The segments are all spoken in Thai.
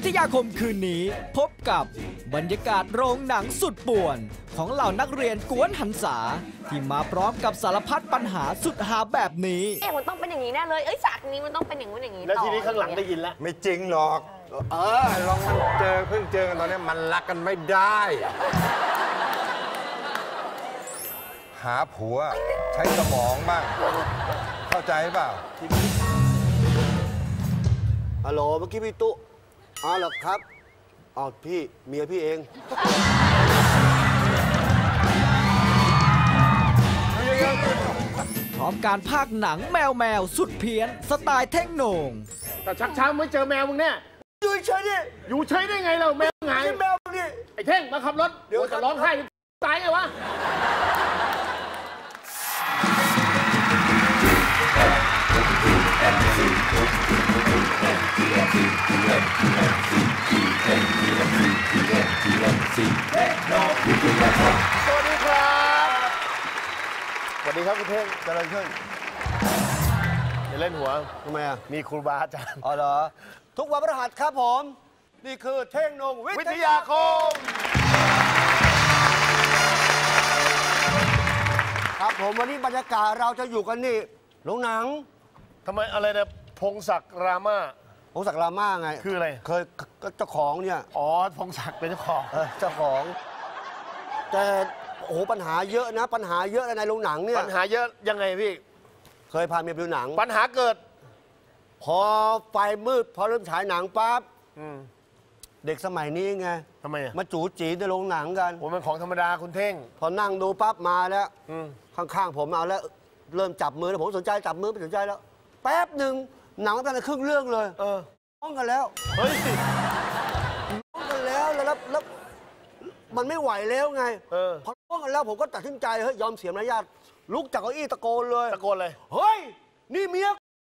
ทยาคมคืนนี้พบกับบรรยากาศโรงหนังสุดป่วนของเหล่านักเรียนกวนหันษาที่มาพร้อมกับสารพัดปัญหาสุดหาแบบนี้มันต้องเป็นอย่างนี้แน่เลยฉากนี้มันต้องเป็นอย่างนู้นอย่างนี้แล้วทีนี้ข้างหลังได้ยินแล้วไม่จริงหรอกลองเพิ่งเจอกันตอนนี้มันรักกันไม่ได้หาผัวใช้สมองบ้างเข้าใจเปล่าฮัลโหลเมื่อกี้พี่ตุ๊เหรอครับพี่เมียพี่เองพร้อมการพากหนังแมวสุดเพี้ยนสไตล์เท่งโหน่งแต่ชักช้าไม่เจอแมวมึงเนี่ยอยู่เฉยดิอยู่เฉยได้ไงเราแมวไงแมวมึงนี่ไอ้เท่งมาขับรถเดี๋ยวจะร้องไห้ตายไงวะสวัสดีครับสวัสดีครับคุณเท่งจะอะไรขึ้นอย่าเล่นหัวทำไมมีครูบาอาจารย์เหรอทุกวันพฤหัสครับผมนี่คือเท่งโหน่งวิทยาคมครับผมวันนี้บรรยากาศเราจะอยู่กันนี่โรงหนังทำไมอะไรนะพงศักดิ์รามาพงศักดิ์รามาไงคืออะไรเคยเจ้าของเนี่ยพงศักดิ์เป็นเจ้าของเจ้าของแต่โอ้โหปัญหาเยอะนะปัญหาเยอะในโรงหนังเนี่ยปัญหาเยอะยังไงพี่เคยพาเมียไปดูหนังปัญหาเกิดพอไฟมืดพอเริ่มฉายหนังปั๊บเด็กสมัยนี้ไงทำไมมาจู๋จีในโรงหนังกันผมเป็นของธรรมดาคุณเท่งพอนั่งดูปั๊บมาแล้วข้างๆผมเอาแล้วเริ่มจับมือแล้วผมสนใจจับมือไม่สนใจแล้วแป๊บหนึ่งหนังตั้งแต่ครึ่งเรื่องเลยร้องกันแล้วเฮ้ยร้องกันแล้วมันไม่ไหวแล้วไงพอร้องกันแล้วผมก็ตัดสินใจเฮ้ยยอมเสียมารยาทลุกจากเก้าอี้ตะโกนเลยเฮ้ยนี่เมีย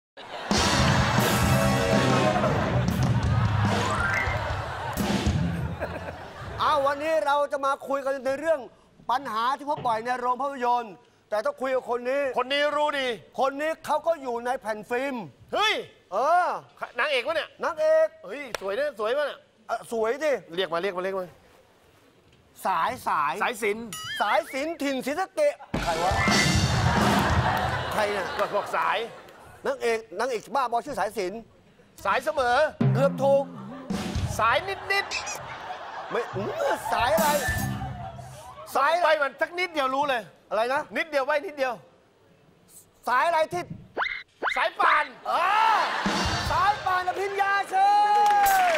วันนี้เราจะมาคุยกันในเรื่องปัญหาที่พบบ่อยในโรงภาพยนตร์แต่ต้องคุยกับคนนี้รู้ดีคนนี้เขาก็อยู่ในแผ่นฟิล์มเฮ้ยนางเอกวะเนี่ยนางเอกเฮ้ยสวยเนี่ยสวยป่ะเนี่ยสวยดิเรียกมาสายสินถิ่นศรีสะเกษใครวะใครเนี่ยบอกสายนางเอกบ้าบอชื่อสายสินสายเสมอเกือบถูกสายนิดไม่สายอะไรสายไปมันสักนิดเดียวรู้เลยอะไรนะนิดเดียวไว้นิดเดียวสายอะไรที่สายป่านสายป่านอภิญญาเชิญ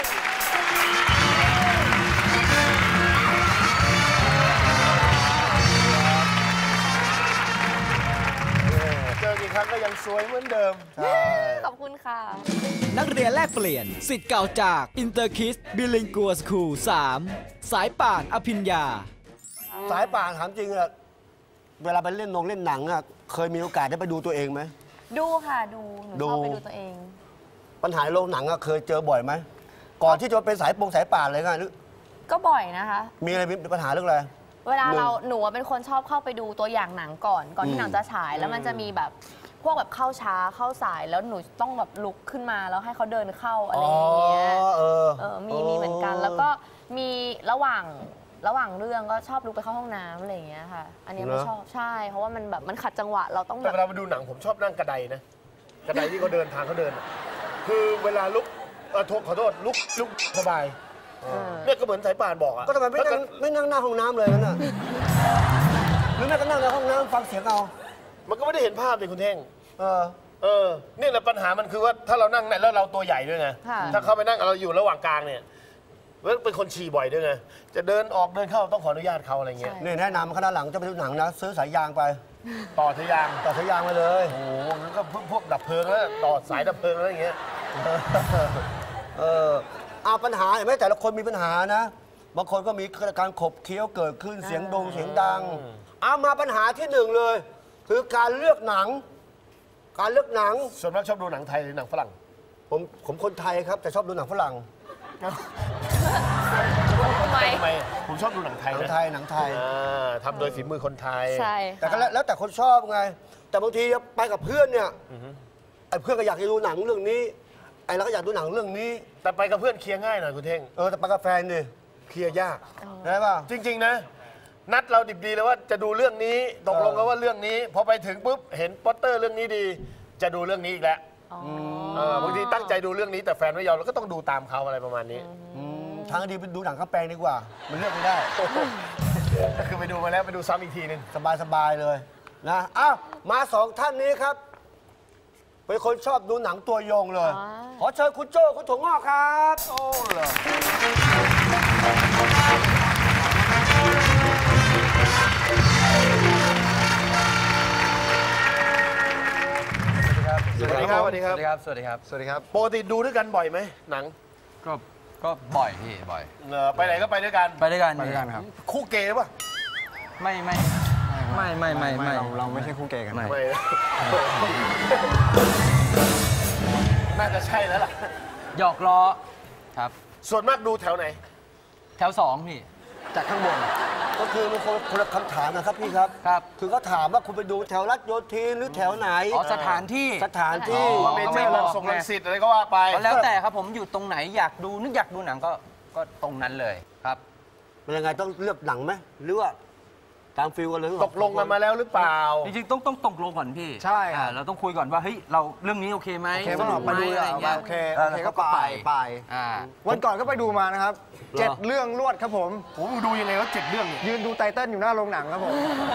เจอกี่ครั้งก็ยังสวยเหมือนเดิมขอบคุณค่ะนักเรียนแลกเปลี่ยนสิทธิ์เก่าจาก Interkids Bilingual School 3 สายป่านอภิญญาสายป่านถามจริงอะเวลาไปเล่นหนังอะเคยมีโอกาสได้ไปดูตัวเองไหมดูค่ะหนูชอบไปดูตัวเองปัญหาโรงหนังอะเคยเจอบ่อยไหมก่อนที่จะเป็นสายป่านเลยไงก็บ่อยนะคะมีอะไรมีปัญหาเรื่องอะไรเวลาหนูเป็นคนชอบเข้าไปดูตัวอย่างหนังก่อนที่หนังจะฉายแล้วมันจะมีแบบพวกแบบเข้าช้าเข้าสายแล้วหนูต้องแบบลุกขึ้นมาแล้วให้เขาเดินเข้าอะไรอย่างเงี้ยมีเหมือนกันแล้วก็มีระหว่างเรื่องก็ชอบลุกไปเข้าห้องน้ำอะไรอย่างเงี้ยค่ะอันนี้ไม่ชอบใช่เพราะว่ามันแบบมันขัดจังหวะเราต้องแต่เวลาไปดูหนังผมชอบนั่งกระไดนะกระไดที่เขาเดินทางเขาเดินคือเวลาลุกขอโทษลุกสบายเนี่ยก็เหมือนสายป่านบอกอะก็ทำไมไม่นั่งหน้าห้องน้ำเลยนั่นน่ะหรือแม่ก็นั่งในห้องน้ำฟังเสียงเอามันก็ไม่ได้เห็นภาพเลยคุณเท่งนี่แหละปัญหามันคือว่าถ้าเรานั่งแล้วเราตัวใหญ่ด้วยไงถ้าเขาไปนั่งเราอยู่ระหว่างกลางเนี่ยเป็นคนฉี่บ่อยด้วยไงจะเดินออกเดินเข้าต้องขออนุญาตเขาอะไรเงี้ยนี่แนะนำคณะหลังจะไปดูหนังนะซื้อสายยางไปต่อสายยางไปเลยโอ้โหงั้นก็พวกดับเพลิงแล้วต่อสายดับเพลิงอะไรอย่างเงี้ยปัญหาเห็นไหมแต่ละคนมีปัญหานะบางคนก็มีการขบเคี้ยวเกิดขึ้นเสียงดังมาปัญหาที่หนึ่งเลยคือการเลือกหนังส่วนมากชอบดูหนังไทยหรือหนังฝรั่งผมคนไทยครับแต่ชอบดูหนังฝรั่งทำไมผมชอบดูหนังไทยหนังไทยทำโดยฝีมือคนไทยใช่แต่ก็แล้วแต่คนชอบไงแต่บางทีไปกับเพื่อนเนี่ยไอ้เพื่อนก็อยากจะดูหนังเรื่องนี้ไอ้เราก็อยากดูหนังเรื่องนี้แต่ไปกับเพื่อนเคลียร์ง่ายหน่อยคุณเท่งแต่ไปกับแฟนนี่เคลียร์ยากได้ป่ะจริง ๆ นะ นัดเราดิบดีเลยว่าจะดูเรื่องนี้ตกลงกันว่าเรื่องนี้พอไปถึงปุ๊บเห็นโปสเตอร์เรื่องนี้ดี จะดูเรื่องนี้อีกแล้วบางทีตั้งใจดูเรื่องนี้แต่แฟนไม่ยอมเราก็ต้องดูตามเขาอะไรประมาณนี้ทางดีไปดูหนังข้ามแปลงดีกว่า มันเลือกไม่ได้ก็คือไปดูมาแล้วไปดูซ้ำอีกทีนึงสบายๆเลยนะอ้าวมา2 ท่านนี้ครับ เป็นคนชอบดูหนังตัวยงเลย ขอเชิญคุณโจ้คุณถั่วงอกครับโอ้เหรอสวัสดีครับ สวัสดีครับสวัสดีครับ สวัสดีครับสวัสดีครับปกติดูด้วยกันบ่อยไหมหนังก็บ่อยพี่บ่อยไปไหนก็ไปด้วยกันไปด้วยกันไปด้วยกันครับคู่เกย์ป่ะไม่เราไม่ใช่คู่เกย์กันไม่ไม่ น่าจะใช่แล้วล่ะหยอกล้อครับส่วนมากดูแถวไหนแถว2พี่จากข้างบน ก็คือมันคนละคำถามนะครับพี่ครับครับคือเขาถามว่าคุณไปดูแถวรัชโยธินหรือแถวไหนอ๋อสถานที่สถานที่ว่าเมเจอร์ลังส่งลังสิตอะไรก็ว่าไปก็แล้วแต่ครับผมอยู่ตรงไหนอยากดูนึกอยากดูหนังก็ตรงนั้นเลยครับเป็นยังไงต้องเลือกหนังไหมหรือว่าตามฟิลกันเลยตกลงกันมาแล้วหรือเปล่าจริงๆต้องตกลงก่อนพี่ใช่ครับเราต้องคุยก่อนว่าเฮ้ยเราเรื่องนี้โอเคไหมโอเคป่ะสนุกไหมไปดูอะไรเงี้ยโอเคแล้วก็ไป อ่าวันก่อนก็ไปดูมานะครับ 7 เรื่องรวดครับผมผมดูยังไงว่า7 เรื่องเนี่ยยืนดูไตเติ้ลอยู่หน้าโรงหนังครับผม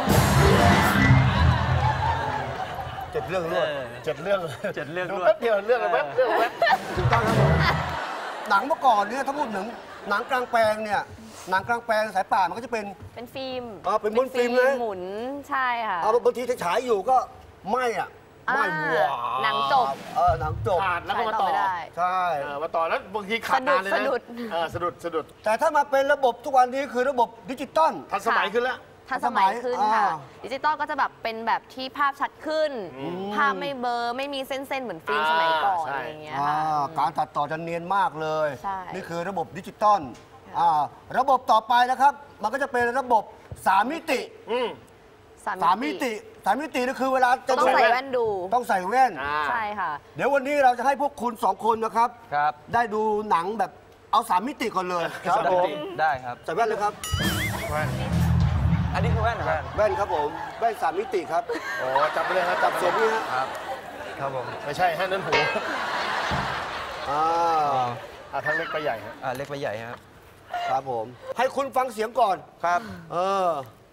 7 เรื่องรวด 7 เรื่อง 7 เรื่องดูด้วยแป๊บเดียวเรื่องแป๊บเรื่องแป๊บถูกต้องครับผมหนังเมื่อก่อนเนี่ยถ้าพูดถึงหนังกลางแปลงเนี่ยหนังกลางแปลงสายป่านมันก็จะเป็นเป็นฟิล์มเป็นม้วนฟิล์มเลยหมุนใช่ค่ะบางทีฉายอยู่ก็ไหม้อะไหม้หัวหนังจบหนังจบขาดแล้วก็มาต่อไม่ได้ใช่มาต่อแล้วบางทีขาดนานเลยนะสะดุดสะดุดแต่ถ้ามาเป็นระบบทุกวันนี้คือระบบดิจิตอลทันสมัยขึ้นแล้วทันสมัยขึ้นค่ะอ่าดิจิตอลก็จะแบบเป็นแบบที่ภาพชัดขึ้น ภาพไม่เบลอไม่มีเส้นๆเหมือนฟิล์มสมัยก่อนใช่อะไรอย่างเงี้ยค่ะการตัดต่อจะเนียนมากเลยใช่นี่คือระบบดิจิตอลระบบต่อไปนะครับ มันก็จะเป็นระบบ 3 มิติ 3 มิตินี่คือเวลาจะต้องใส่แว่นดูต้องใส่แว่นใช่ค่ะเดี๋ยววันนี้เราจะให้พวกคุณ 2 คนนะครับครับได้ดูหนังแบบเอา 3 มิติก่อนเลยครับผมได้ครับใส่แว่นเลยครับอันนี้คือแว่นนะครับแว่นครับผมแว่น 3 มิติครับโอ้จับไปเลยครับจับเสียงนี่ฮะครับครับผมไม่ใช่ฮะนั่นหูอ่าทั้งเล็กไปใหญ่ฮะเล็กไปใหญ่ครับครับผม ให้คุณฟังเสียงก่อนครับเออ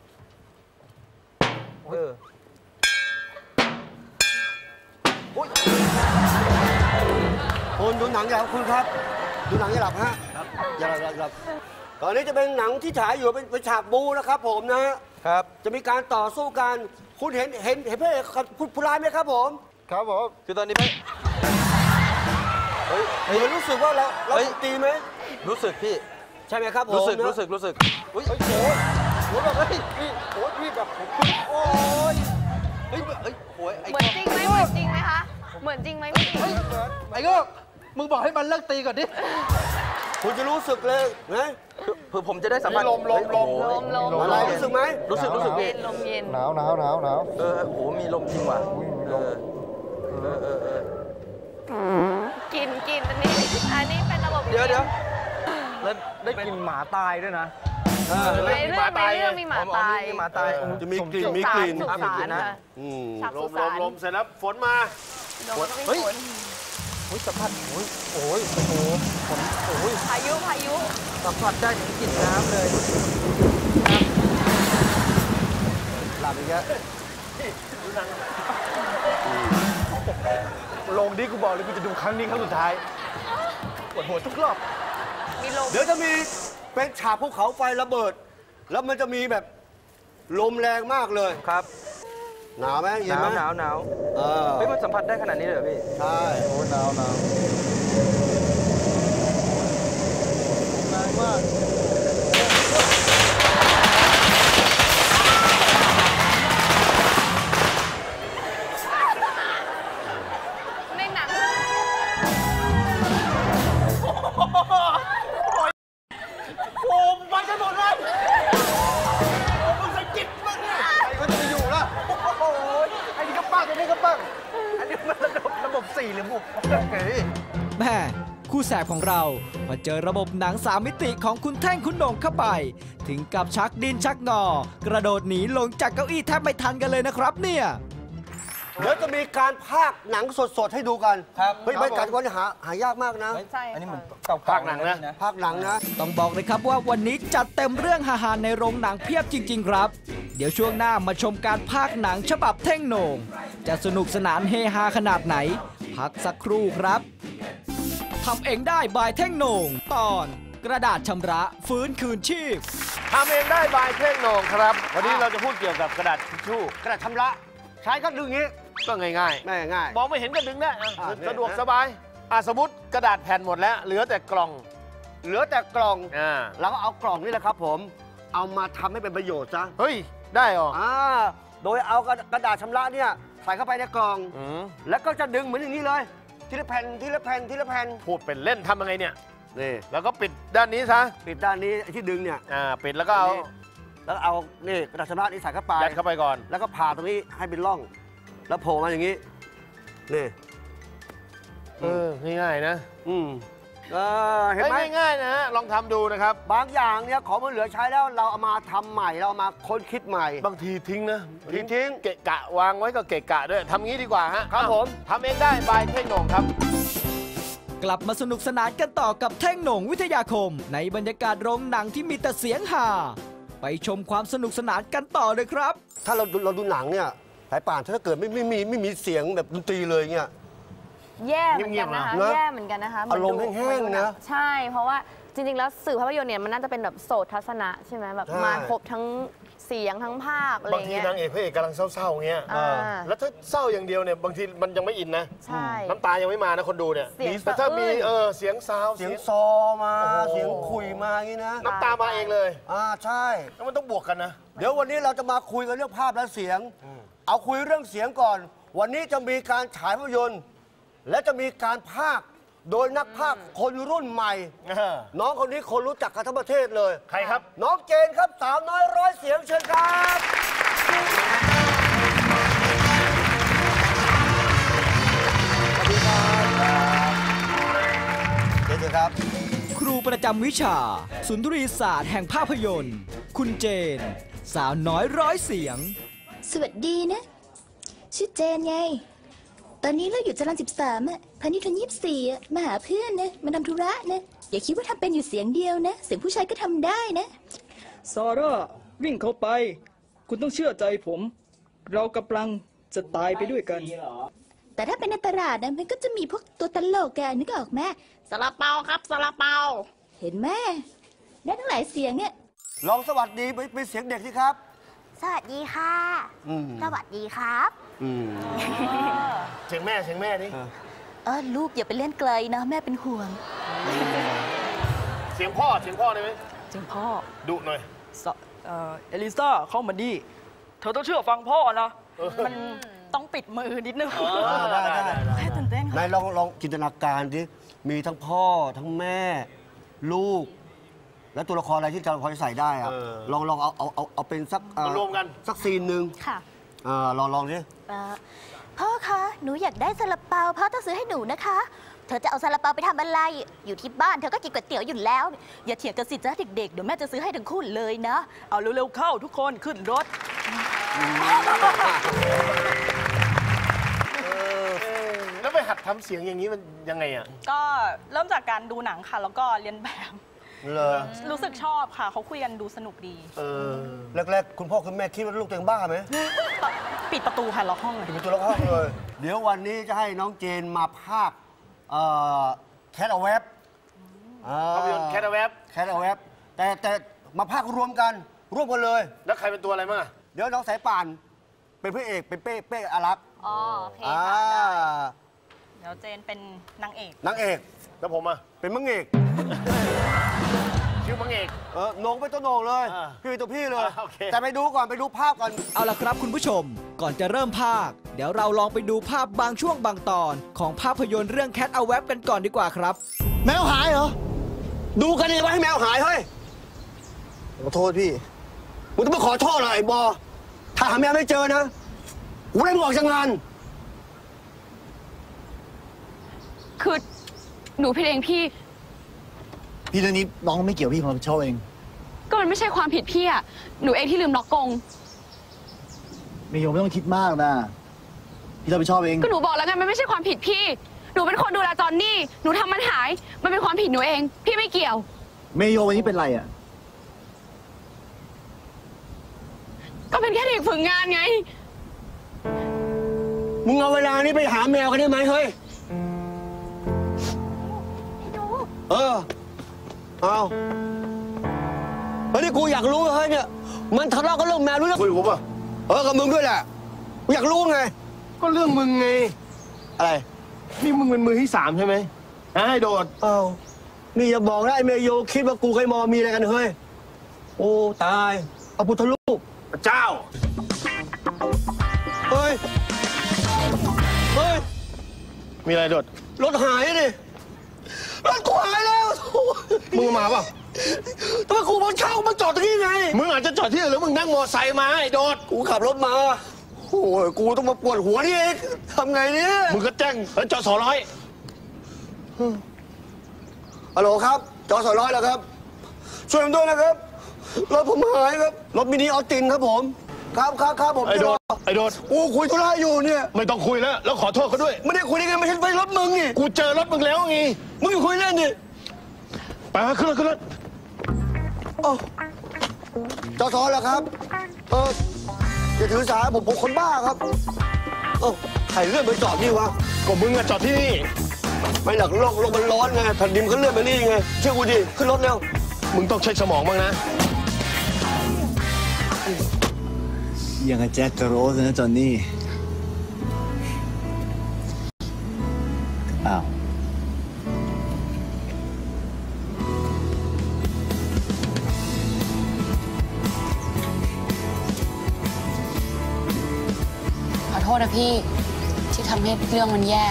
คุณดูหนังอย่าหลับคุณครับ ดูหนังอย่าหลับฮะอย่าหลับตอนนี้จะเป็นหนังที่ฉายอยู่เป็นฉากบูนะครับผมนะฮะครับจะมีการต่อสู้กัน คุณเห็นพระเอกกับผู้ร้ายไหมครับผมครับผมคือตอนนี้ไม่เห็นรู้สึกว่าเราเฮ้ยถูกตีไหมรู้สึกพี่ใช่ไหมครับผมรู้สึกนะอุ้ยโอ้โหโหแบบเฮ้ยพี่โอ้ยพี่แบบโอ้ยเฮ้ยโอ้ยไอ้เหมือนจริงไหมเหมือนจริงไหมคะ เหมือนจริงไหมพี่ไอ้ก็มึงบอกให้มันเลิกตีก่อนดิคุณจะรู้สึกเลยนะเพื่อผมจะได้สัมผัสลมอะไรรู้สึกไหมรู้สึกพี่เย็นลมเย็นหนาวโหมีลมจริงว่ะกินอันนี้เป็นระบบเดี๋ยวแล้วได้กลินหมาตายด้วยนะในเรื่องมีหมาตายมีหมาตายจะมีกลิ่นมีกลิ่นสุสานค่ะอืมฉากลสุมสานเสร็จแล้วฝนมาลมก็มีเฮ้ยฝนโอ้ยสัมผัสโอ้ยโอ้โหผมโอ้ยพายุสัมผัสได้ถึงกลิ่นน้ำเลยหลับอีกแล้วลงดิกูบอกเลยกูจะดูครั้งนี้ครั้งสุดท้ายปวดหัวทุกรอบมีลมเดี๋ยวจะมีเป็นฉากภูเขาไฟระเบิด แล้วมันจะมีแบบลมแรงมากเลยครับหนาวไหมหเย็นนาวไหมหนาวหนาวเออเฮ้ยมันสัมผัสได้ขนาดนี้เลยเหรอพี่ใช่โอ้หนาวแรงมากในหนังโอ้ไปกันหมดเลยมึงสะกิดมึงเนี่ยก็จะไปอยู่ละโอ้ยไอ้นี่ก็ปังไอ้นี่ก็ปังอันนี้มันระบบ4หรือระบบเฮ้ยแม่คู่แสบของเราพอเจอระบบหนัง3 มิติของคุณแท่งคุณโหน่งเข้าไป ถึงกับชักดินชักงอกระโดดหนีลงจากเก้าอี้แทบไม่ทันกันเลยนะครับเนี่ยเดี๋ยวจะมีการพากย์หนังสดๆให้ดูกันครับเฮ้ยบรรยากาศวันนี้หายากมากนะใช่อันนี้เหมือนค่ะเก่าๆภาคหนังนะพากย์หนังนะต้องบอกเลยครับว่าวันนี้จัดเต็มเรื่องฮาๆในโรงหนังเพียบจริง ๆ ครับ เดี๋ยวช่วงหน้ามาชมการพากย์หนังฉบับเท่งโหน่งจะสนุกสนานเฮฮาขนาดไหน พักสักครู่ครับทำเองได้บายเท่งโหน่งตอนกระดาษชำระฟื้นคืนชีพทำเองได้บายเท่งโหน่งครับ วันนี้เราจะพูดเกี่ยวกับกระดาษทิชชู่กระดาษชำระใช้ก็ดึงอย่างนี้ก็ง่ายง่ายๆ มองไม่เห็นก็ดึงได้อ่ะเนี่ยสะดวกสบายสมมติกระดาษแผ่นหมดแล้ว เหลือแต่กล่องๆเหลือแต่กล่องอ่าแล้วก็เอากล่องนี่แหละครับผม เอามาทำให้เป็นประโยชน์ซะเฮ้ย ได้เหรอโดยเอากระดาษชำระเนี่ยใส่เข้าไปในกล่องอืมแล้วก็จะดึงเหมือนอย่างนี้เลย ทีละแผ่นทีละแผ่นทีละแผ่นพูดเป็นเล่นทำยังไงเนี่ยนี่แล้วก็ปิดด้านนี้ซะปิดด้านนี้ไอ้ที่ดึงเนี่ยปิดแล้วก็เอาแล้วเอานี่กระดาษชำระนี่ใส่เข้าไปยัดเข้าไปก่อนแล้วก็ผ่าตรงนี้ให้เป็นร่อง แล้วโผล่มาอย่างนี้ นี่ง่ายๆนะเห็นไหมง่ายๆนะฮะ ลองทำดูนะครับบางอย่างเนี่ยของมันเหลือใช้แล้วเราเอามาทำใหม่เราเอามาค้นคิดใหม่บางทีทิ้งนะทิ้งเกะกะวางไว้ก็เกะกะด้วยทำงี้ดีกว่าฮะครับผมทำเองได้บายเท่งโหน่งครับกลับมาสนุกสนานกันต่อกับแท่งโหน่งวิทยาคม ในบรรยากาศโรงหนังที่มีแต่เสียงฮาไปชมความสนุกสนานกันต่อเลยครับถ้าเราดูหนังเนี่ยสายป่านถ้าเกิดไม่มีเสียงแบบดนตรีเลยเงี้ยแย่เหมือนกันนะคะเงียบๆนะแย่เหมือนกันนะคะเหนอารมณ์ดูแห้งๆเหมือนะใช่ เพราะว่าจริงๆ แล้วสื่อภาพยนตร์เนี่ยมันน่าจะเป็นแบบโสตทัศนะใช่ไหมแบบใช่มาครบทั้งเสียงทั้งภาพอะไรบางทีเงี้ยนางเอกพระเอกกำลังเศร้าๆเงี้ยอ่าแล้วถ้าเศร้าอย่างเดียวเนี่ยบางทีมันยังไม่อินนะใช่น้ำตายังไม่มานะคนดูเนี่ยเสียงแต่ถ้ามีสะอื้นเสียงซาวเสียงซอมาโอ้โหเสียงคุยมาอย่างนี้นะน้ำตามาเองเลยใช่แล้วมันต้องบวกกันนะเดี๋ยววันนี้เราจะมาคุยกันเรื่องภาพและเสียง เอาคุยเรื่องเสียงก่อน วันนี้จะมีการฉายภาพยนตร์ และจะมีการพากย์โดยนักพากย์คนรุ่นใหม่ น้องคนนี้คนรู้จักกันทั้งประเทศเลยใครครับน้องเจนครับสาวน้อยร้อยเสียงเชิญครับสวัสดีครับเจนครับครูประจำวิชา สุนทรีศาสตร์แห่งภาพยนตร์ คุณเจน สาวน้อยร้อยเสียงสวัสดีนะ ชื่อเจนไง ตอนนี้เราอยู่จรัญ13อะพานิชย์24อะมาหาเพื่อนนะมาทำธุระนะอย่าคิดว่าทำเป็นอยู่เสียงเดียวนะ เสียงผู้ชายก็ทำได้นะซาร่าวิ่งเข้าไป คุณต้องเชื่อใจผม เรากำลังจะตายไปด้วยกันแต่ถ้าเป็นในตลาดนะมันก็จะมีพวกตัวตลกแกนึกออกไหมซาลาเปาครับซาลาเปาเห็นไหมได้ทั้งหลายเสียงเนี่ยลองสวัสดีเป็นเสียงเด็กสิครับสวัสดีค่ะสวัสดีครับเสียงแม่ดิลูกอย่าไปเล่นไกลนะแม่เป็นห่วงเสียงพ่อได้ไหมจริงพ่อดุหน่อยเอลิซ่าเข้ามาดี เธอต้องเชื่อฟังพ่อนะ มันต้องปิดมือนิดนึงได้ตื่นเต้นนายลองจินตนาการดิ มีทั้งพ่อทั้งแม่ ลูก แล้วตัวละครอะไรที่จะพอจะใส่ได้อะลองเอาเป็นสักมารวมกันสักซีนหนึ่งค่ะลองดิพ่อคะ หนูอยากได้ซาลาเปาพ่อต้องซื้อให้หนูนะคะ เธอจะเอาซาลาเปาไปทำอะไร อยู่ที่บ้านเธอก็กินก๋วยเตี๋ยวอยู่แล้ว อย่าเถียงกันสิจ้าเด็กๆ เดี๋ยวแม่จะซื้อให้ทั้งคู่เลยนะเอาเร็วๆเข้าทุกคนขึ้นรถแล้วไปหัดทำเสียงอย่างนี้มันยังไงอ่ะก็เริ่มจากการดูหนังค่ะ แล้วก็เรียนแบบเลยรู้สึกชอบค่ะ เขาคุยกันดูสนุกดีแรกๆ คุณพ่อคุณแม่คิดว่าลูกตัวเองบ้าไหมปิดประตูค่ะล็อกห้องเลยเป็นตัวละครเลย เดี๋ยววันนี้จะให้น้องเจนมาพากย์แคทเอาแวบภาพยนตร์แคทเอาแวบแคทเอาแวบแต่มาพากย์รวมกันเลยแล้วใครเป็นตัวอะไรบ้างอะเดี๋ยวน้องสายป่านเป็นพระเอกเป็นเป้อารักษ์อ๋อโอเคอ่าค่ะได้เดี๋ยวเจนเป็นนางเอกนางเอกแล้วผมอ่ะเป็นมังเอกชื่อมังเอกโหนงเป็นตัวโหนงเลยอ่าพี่เป็นตัวพี่เลยโอเคแต่ไปดูก่อนไปดูภาพก่อนเอาล่ะครับคุณผู้ชม ก่อนจะเริ่มภาค เดี๋ยวเราลองไปดูภาพบางช่วงบางตอน ของภาพยนตร์เรื่องแคทเอาแวบกันก่อนดีกว่าครับแมวหายเหรอ ดูกันเลยว่าให้แมวหายเฮ้ยขอโทษพี่มึงต้องมาขอโทษเหรอไอ้บอถ้าหาแมวไม่เจอนะกูไล่มึงออกจากงานคือหนูผิดเองพี่เรื่องนี้น้องไม่เกี่ยวพี่ผมรับผิดชอบเองก็มันไม่ใช่ความผิดพี่อะหนูเองที่ลืมล็อกกรงเมโยไม่ต้องคิดมากนะพี่รับผิดชอบเองก็หนูบอกแล้วไงมันไม่ใช่ความผิดพี่หนูเป็นคนดูแลจอนนี่หนูทำมันหายมันเป็นความผิดหนูเองพี่ไม่เกี่ยวเมโยวันนี้เป็นไรอะก็เป็นแค่เด็กฝึกงานไงมึงเอาเวลานี้ไปหาแมวกันได้ไหมเฮ้ยเอาเฮ้ยนี่กูอยากรู้เฮ้ยเนี่ยมันทะเลาะกันเรื่องแมวรู้เรื่องคุยกูป่ะกับมึงด้วยแหละกูอยากรู้ไงก็เรื่องมึงไงอะไรนี่มึงเป็นมือที่3ใช่ไหมไอ้โดดนี่อย่าบอกนะไอ้เมโยคิดว่ากูเคยมอมีอะไรกันเฮ้ยโอ้ตายพระพุทธรูปพระเจ้าเฮ้ยมีอะไรโดดรถหายดิรถกูหายแล้วมึงมาป่ะทำไมกูมันเข้ามาจอดตรงนี้ไงมึงอาจจะจอดที่อื่นหรือมึงนั่งมอไซค์มาไอ้โดดกูขับรถมาโอ้ยกูต้องมาปวดหัวนี่เองทำไงเนี่ยมึงก็แจ้งจอ200 ฮัลโหลครับจอ200แล้วครับช่วยผมด้วยนะครับรถผมหายครับรถมินิออตินครับผมครับผมไอ้โดดกูคุยธุระอยู่เนี่ยไม่ต้องคุยแล้วขอโทษเขาด้วยไม่ได้คุยได้ไงไม่ใช่ไปรถมึงนี่กูเจอรถมึงแล้วไงมึงคุยเล่นนี่ไปขึ้นรถจอสอแล้วครับอย่าถือสาผมคนบ้าครับใครเลื่อนไปจอดนี่วะก็มึงอะจอดที่นี่ไม่หลักโลกมันร้อนไงแผ่นดินเขาเลื่อนไปนี่ไงเชื่อกูดิขึ้นรถเร็วมึงต้องใช้สมองบ้างนะอย่างกับแจ็คกโรสนะจอนนี่อ้าวขอโทษนะพี่ที่ทำให้เรื่องมันแย่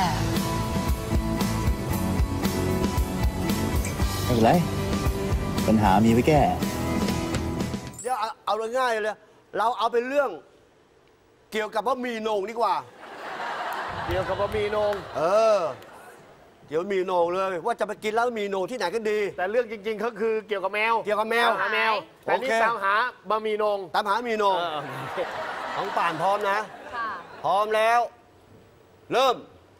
ไม่เป็นไรปัญหามีไว้แก้เดี๋ยวเอาง่ายเลยเราเอาเป็นเรื่องเกี่ยวกับว่ามีโหน่งดีกว่าเกี่ยวกับว่ามีโหน่งเดี๋ยวมีโหน่งเลยว่าจะไปกินแล้วมีโหน่งที่ไหนกันดีแต่เรื่องจริงๆเขาคือเกี่ยวกับแมวหาแมวแต่นี่ตามหาบะหมี่โหน่งตามหามีโหน่งของป่านพร้อมนะพร้อมแล้วเริ่ม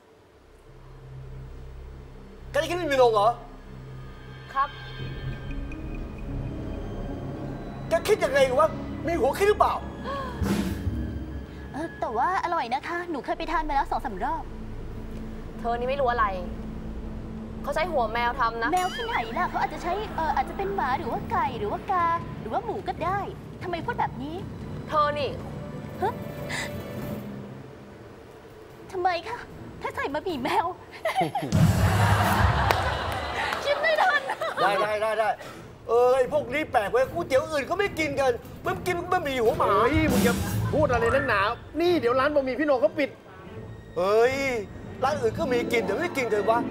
แกได้กินมีโหน่งเหรอครับแกคิดยังไงวะมีหัวคิดหรือเปล่าแต่ว่าอร่อยนะคะ หนูเคยไปทานมาแล้ว2-3 รอบเธอนี่ไม่รู้อะไรเขาใช้หัวแมวทำนะแมวที่ไหนล่ะเขาอาจจะใช้อาจจะเป็นหมาหรือว่าไก่หรือว่ากาหรือว่าหมูก็ได้ทำไมพูดแบบนี้เธอนี่ทำไมคะถ้าใส่บะหมี่แมวคิดไม่ทันได้ไอ้พวกนี้แปลกเว้ยก๋วยเตี๋ยวอื่นก็ไม่กินกันมึงกินบะหมี่หัวหมามึงจะพูดอะไรนักหนานี่เดี๋ยวร้านบะหมี่พี่โหน่งเขาปิดร้านอื่นก็มีกินแต่ไม่กินเถอะวะ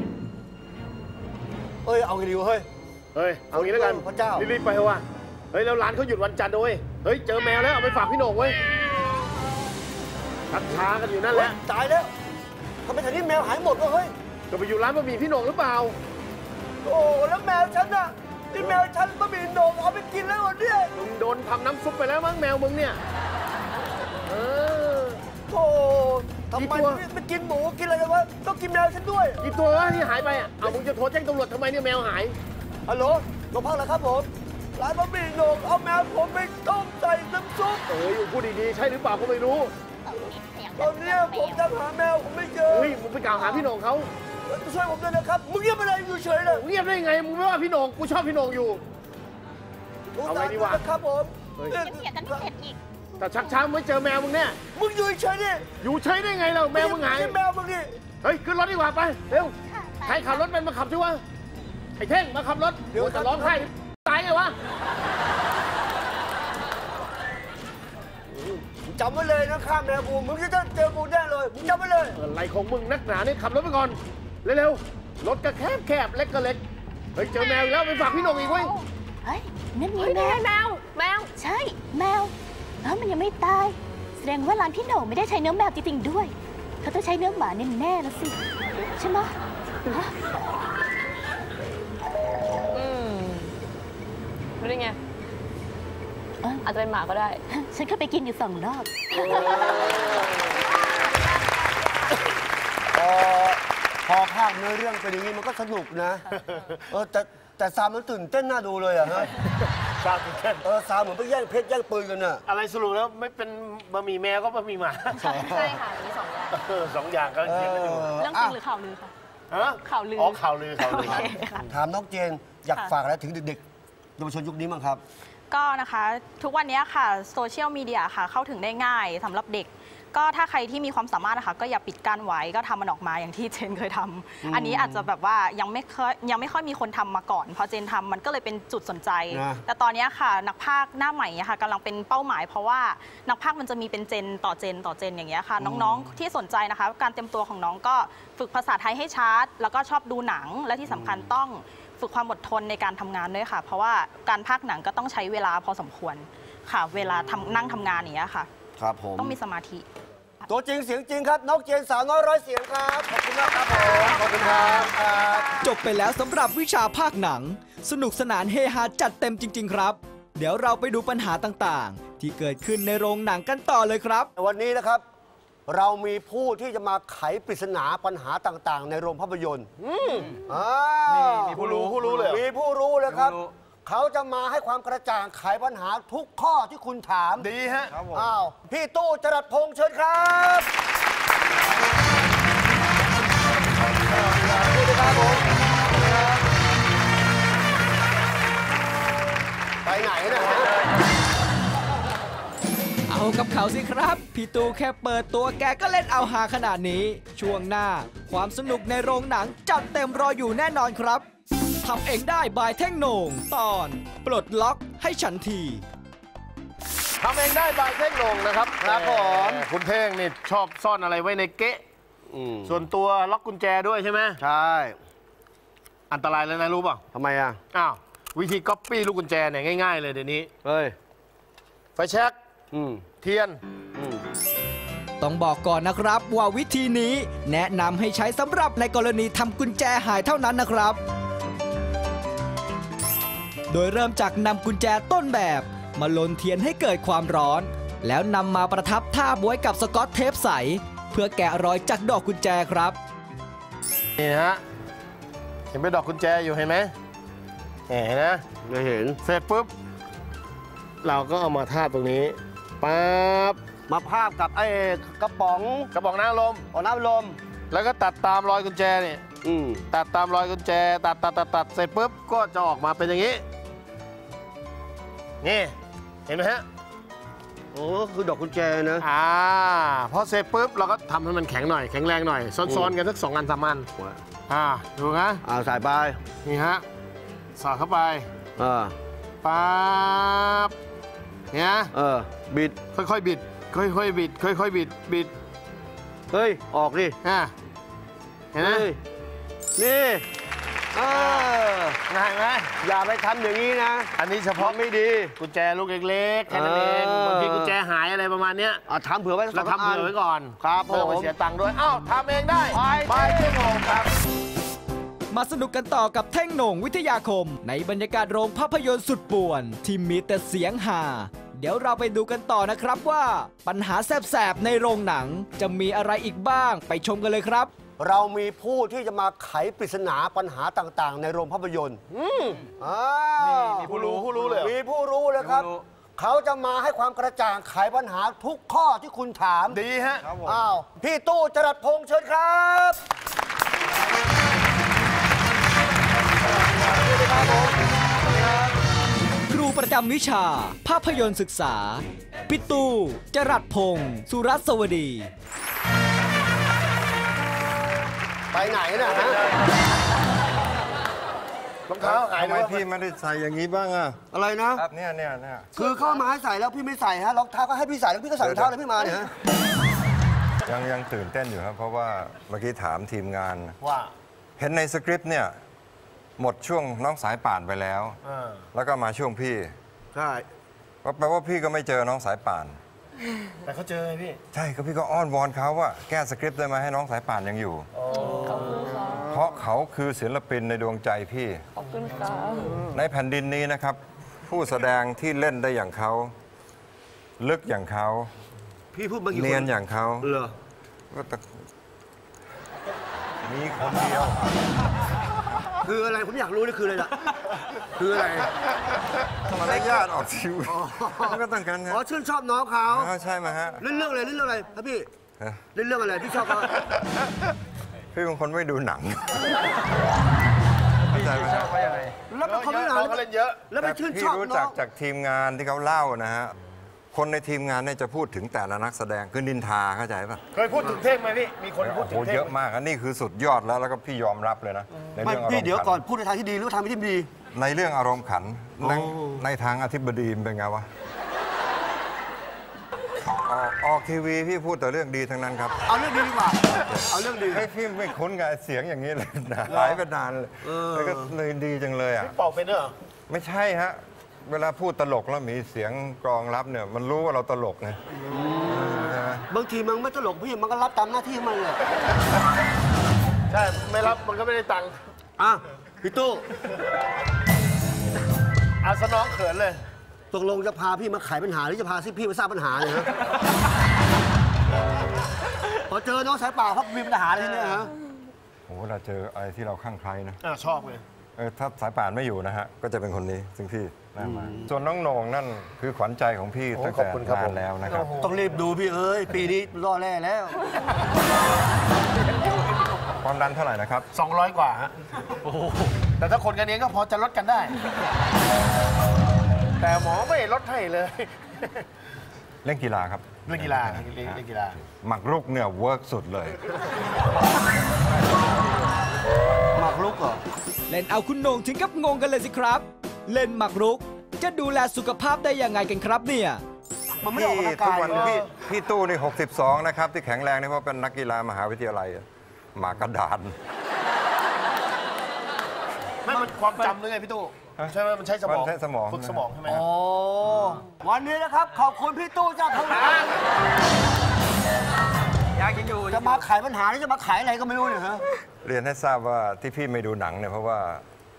เอาไงดีวะเฮ้ยเอางี้แล้วกันพระเจ้ารีบไปเถอะวะแล้วร้านเขาหยุดวันจันทร์ด้วยเจอแมวแล้วเอาไปฝากพี่โหน่งเว้ยชักช้ากันอยู่นั่นแหละตายแล้วทำไมแถวนี้แมวหายหมดวะเฮ้ยก็ไปอยู่ร้านบะหมี่พี่โหน่งหรือเปล่าแล้วแมวฉันน่ะนี่แมวฉันบะหมี่โหน่งเอาไปกินแล้วเนี่ยมึงโดนทำน้ำซุปไปแล้วมั้งแมวมึงเนี่ยทำไมไม่กินหมูกินอะไรวะต้องกินแมวฉันด้วยกี่ตัววะที่หายไปเอามึงจะโทรแจ้งตำรวจทำไมเนี่ยแมวหายฮัลโหลโรงพักแล้วครับผมร้านบะหมี่โหน่งเอาแมวผมไปต้มใส่น้ำซุปพูดดีๆใช่หรือเปล่าก็ไม่รู้ตอนนี้ผมจะหาแมวผมไม่เจอมึงไปกล่าวหาพี่โหน่งเขาช่วยผมด้วยนะครับมึงเงียบไปเลยอยู่เฉยเลยเงียบได้ไงมึงไม่ว่าพี่โหน่งกูชอบพี่โหน่งอยู่เอาไงดีวะครับผมเถียงกันไม่เสร็จอีกแต่ชักช้าไม่เจอแมวมึงเนี่ยมึงอยู่เฉยดิอยู่เฉยได้ไงเราแมวมึงหายแมวมึงนี่ขึ้นรถดีกว่าไปเร็วใครขับรถเป็นมาขับช่วะไอ้เท่งมาขับรถเดี๋ยวจะร้องไห้ตายไงวะจำไว้เลยนะข้ามแมวกูมึงจะเจอกูแน่เลยมึงจำไว้เลยอะไรของมึงนักหนาเนี่ยขับรถไปก่อนเร็วๆรถก็แคบเล็กก็เล็กเจอแมวแล้วไปฝากพี่โหน่งอีกเว้ยนั่นไงแมวใช่แมวมันยังไม่ตายแสดงว่าร้านพี่โหน่งไม่ได้ใช้เนื้อแมวจริงๆด้วยเขาต้องใช้เนื้อหมาแน่ๆแล้วสิใช่ไหมรู้ได้ไงอาจจะเป็นหมาก็ได้ ฉันเคยไปกินอยู่2 รอบพอภาคเนื้อเรื่องเป็นอย่างนี้มันก็สนุกนะแต่ซามมันตื่นเต้นน่าดูเลยอะฮะซามตื่นเต้นซามเหมือนไปแย่งเพชรแย่งปืนกันน่ะอะไรสรุปแล้วไม่เป็นบะหมี่แมวก็บะหมี่หมาใช่ค่ะมี2 อย่าง 2 อย่างก็เทียบกันอยู่เรื่องจริงหรือข่าวลือคะข่าวลือข่าวลือถามน้องเจนอยากฝากอะไรถึงเด็กๆเยาวชนยุคนี้มั้งครับก็นะคะทุกวันนี้ค่ะโซเชียลมีเดียค่ะเข้าถึงได้ง่ายสำหรับเด็กก็ถ้าใครที่มีความสามารถนะคะก็อย่าปิดกั้นไว้ก็ทำมันออกมาอย่างที่เจนเคยทำอันนี้อาจจะแบบว่ายังไม่ค่อยมีคนทำมาก่อนพอเจนทำมันก็เลยเป็นจุดสนใจแต่ตอนนี้ค่ะนักพากย์หน้าใหม่ค่ะกำลังเป็นเป้าหมายเพราะว่านักพากย์มันจะมีเป็นเจนต่อเจนต่อเจนอย่างเงี้ยค่ะน้องๆที่สนใจนะคะการเตรียมตัวของน้องก็ฝึกภาษาไทยให้ชัดแล้วก็ชอบดูหนังและที่สำคัญต้องฝึกความอดทนในการทำงานด้วยค่ะเพราะว่าการพากย์หนังก็ต้องใช้เวลาพอสมควรค่ะเวลานั่งทำงานอย่างเงี้ยค่ะครับผมต้องมีสมาธิตัวจริงเสียงจริงครับน้องเจนสาวน้อยร้อยเสียงครับขอบคุณมากครับผมขอบคุณครับจบไปแล้วสำหรับวิชาภาคหนังสนุกสนานเฮฮาจัดเต็มจริงๆครับเดี๋ยวเราไปดูปัญหาต่างๆที่เกิดขึ้นในโรงหนังกันต่อเลยครับวันนี้นะครับเรามีผู้ที่จะมาไขปริศนาปัญหาต่างๆในโรงภาพยนตร์มีผู้รู้เลยมีผู้รู้เลยครับเขาจะมาให้ความกระจ่างไขปัญหาทุกข้อที่คุณถามดีฮะพี่ตู้จรัสพงษ์เชิญครับสวัสดีครับผมไปไหนนะฮะเอากับเขาสิครับพี่ตู้แค่เปิดตัวแกก็เล่นเอาหาขนาดนี้ช่วงหน้าความสนุกในโรงหนังจัดเต็มรออยู่แน่นอนครับทำเองได้บายเท่งโหน่งตอนปลดล็อกให้ฉันทีทำเองได้บายเท่งโหน่งนะครับครับผมคุณเท่งนี่ชอบซ่อนอะไรไว้ในเก๊ะส่วนตัวล็อกกุญแจด้วยใช่ไหมใช่อันตรายเลยนะรู้ป่ะทำไมอ่ะวิธีก๊อปปี้ลูกกุญแจเนี่ยง่ายๆเลยเดี๋ยวนี้ไฟแช็กเทียนต้องบอกก่อนนะครับว่าวิธีนี้แนะนำให้ใช้สำหรับในกรณีทำกุญแจหายเท่านั้นนะครับโดยเริ่มจากนำกุญแจต้นแบบมาลนเทียนให้เกิดความร้อนแล้วนำมาประทับทาบไว้กับสกอตเทปใสเพื่อแกะรอยจากดอกกุญแจครับนี่ฮะเห็นเป็นดอกกุญแจอยู่เห็นไหมเห็นนะไม่เห็นเสร็จปุ๊บเราก็เอามาทาบตรงนี้ปั๊บมาพาบกับไอ้กระป๋องน้ำลมน้ำลมแล้วก็ตัดตามรอยกุญแจนี่ตัดตามรอยกุญแจตัดเสร็จปุ๊บก็จะออกมาเป็นอย่างนี้นี่เห็นไหมฮะโอ้คือดอกกุญแจนะพอเสร็จปุ๊บเราก็ทำให้มันแข็งหน่อยแข็งแรงหน่อยซ้อนๆกันสัก2 อัน 3 อันดูนะใส่ไปนี่ฮะสอดเข้าไปปั๊บเนี่ยบิดค่อยๆบิดค่อยๆบิดค่อยๆบิดเฮ้ยออกดิเห็นไหมนี่ง่ายไหมอย่าไปทำอย่างนี้นะอันนี้เฉพาะไม่ดีกุญแจลูกเล็กๆแค่นั้นเองบางทีกุญแจหายอะไรประมาณนี้ทำเผื่อไว้เราทำเผื่อไว้ก่อนครับไม่ต้องไปเสียตังค์ด้วยทำเองได้ไปเท่งโหน่งครับมาสนุกกันต่อกับเท่งโหน่งวิทยาคมในบรรยากาศโรงภาพยนตร์สุดป่วนที่มีแต่เสียงฮาเดี๋ยวเราไปดูกันต่อนะครับว่าปัญหาแสบๆในโรงหนังจะมีอะไรอีกบ้างไปชมกันเลยครับเรามีผู้ที่จะมาไขปริศนาปัญหาต่างๆในโรงภาพยนตร์มีผู้รู้เลยมีผู้รู้เลยครับเขาจะมาให้ความกระจ่างไขปัญหาทุกข้อที่คุณถามดีฮะพี่ตู้จรัสพงษ์เชิญครับครูประจำวิชาภาพยนตร์ศึกษาพี่ตู้จรัสพงษ์สุรัสวดีไปไหนนะฮะรองเท้าหายทำไมพี่ไม่ได้ใส่อย่างนี้บ้างอะอะไรนะเนี่ยคือเข้ามาให้ใส่แล้วพี่ไม่ใส่ฮะรองเท้าก็ให้พี่ใส่แล้วพี่ก็ใส่รองเท้าแล้วพี่มาเนี่ยฮะยังตื่นเต้นอยู่ครับเพราะว่าเมื่อกี้ถามทีมงานว่าเห็นในสคริปต์เนี่ยหมดช่วงน้องสายป่านไปแล้วแล้วก็มาช่วงพี่ใช่แปลว่าพี่ก็ไม่เจอน้องสายป่านแต่เขาเจอไงพี่ใช่ก็พี่ก็อ้อนวอนเขาว่าแก้สคริปต์ได้ไหมให้น้องสายป่านยังอยู่เพราะเขาคือศิลปินในดวงใจพี่ขอบคุณค่ะในแผ่นดินนี้นะครับผู้แสดงที่เล่นได้อย่างเขาลึกอย่างเขาพี่พูดมากี่คนเนียนอย่างเขาเหรอก็แต่มีคนเดียวคืออะไรผมอยากรู้นี่คืออะไรล่ะคืออะไรมารยาทออกทีวีก็ต้องกันนะอ๋อชื่นชอบน้องเขาใช่ไหมฮะเล่นเรื่องอะไรครับพี่เล่นเรื่องอะไรพี่ชอบเขาพี่บางคนไม่ดูหนังเข้าใจไหมฮะแล้วเป็นคนเล่นหนังเขาเล่นเยอะแล้วไปชื่นพี่ชอบรู้น้จัอก งจากทีมงานที่เขาเล่านะฮะคนในทีมงานเนี่ยจะพูดถึงแต่ละนักแสดงคือนินทาเข้าใจป่ะเคยพูดถึงเท่งไหมพี่มีคนพูดโอ้ถึโหงเท่งเยอะมากอันนี้คือสุดยอดแล้วก็พี่ยอมรับเลยนะในไม่เรื่องอารมพี่ณ์เดี๋ยวขัก่อนพูดในทางที่ดีหรือทางที่ไม่ดีในเรื่องอารมณ์ขันโอ้ในทางอธิบดีเป็นไงวะออกทีวีพี่พูดแต่เรื่องดีทั้งนั้นครับเอาเรื่องดีดีกว่าเอาเรื่องดีให้พี่ไม่คุ้นกับเสียงอย่างนี้เลยนะหายไปนานเลยแล้วก็เลยดีจังเลยอ่ะเป่าเป็นเหรอไม่ใช่ฮะเวลาพูดตลกแล้วมีเสียงกรองรับเนี่ยมันรู้ว่าเราตลกไงใช่ไหมบางทีมันไม่ตลกพี่มันก็รับตามหน้าที่มันเลยใช่ไม่รับมันก็ไม่ได้ตังค์อ่ะพี่ตู้อาสน้องเขินเลยตกลงจะพาพี่มาไขปัญหาหรือจะพาพี่มาสร้างปัญหาเนี่ยฮะพอเจอน้องสายป่าครับมีปัญหาเลยเนี่ยฮะโอ้โหเราเจออะไรที่เราข้างใครนะชอบเลยถ้าสายป่านไม่อยู่นะฮะก็จะเป็นคนนี้ซึ่งพี่น่ามาส่วนน้องโหน่งนั่นคือขวัญใจของพี่ตั้งแต่นานแล้วนะครับต้องรีบดูพี่เอ้ยปีนี้ล่อแร่แล้วความดันเท่าไหร่นะครับ 200 กว่าฮะแต่ถ้าคนกันเองก็พอจะลดกันได้ แต่หมอไม่ลดให้เลยเล่นกีฬาครับเล่นกีฬาหมักรุกเนี่ยเวิร์กสุดเลยหมากรุกเหรอเล่นเอาคุณโหน่งถึงกับงงกันเลยสิครับ เล่นหมากรุกจะดูแลสุขภาพได้ยังไงกันครับเนี่ยมันไม่ออกกำลังกายพี่ตู้นี่62นะครับที่แข็งแรงนี่เพราะเป็นนักกีฬามหาวิทยาลัยหมากระดานไม่มันความจำหรือไงพี่ตู้ใช่ไหมมันใช้สมองมันใช้สมองฝึกสมองใช่ไหมอ๋อวันนี้นะครับขอบคุณพี่ตู้จากทางร้านจะมาขายปัญหาหรือจะมาขายอะไรก็ไม่รู้เนี่ยฮะเรียนให้ทราบว่าที่พี่ไม่ดูหนังเนี่ยเพราะว่า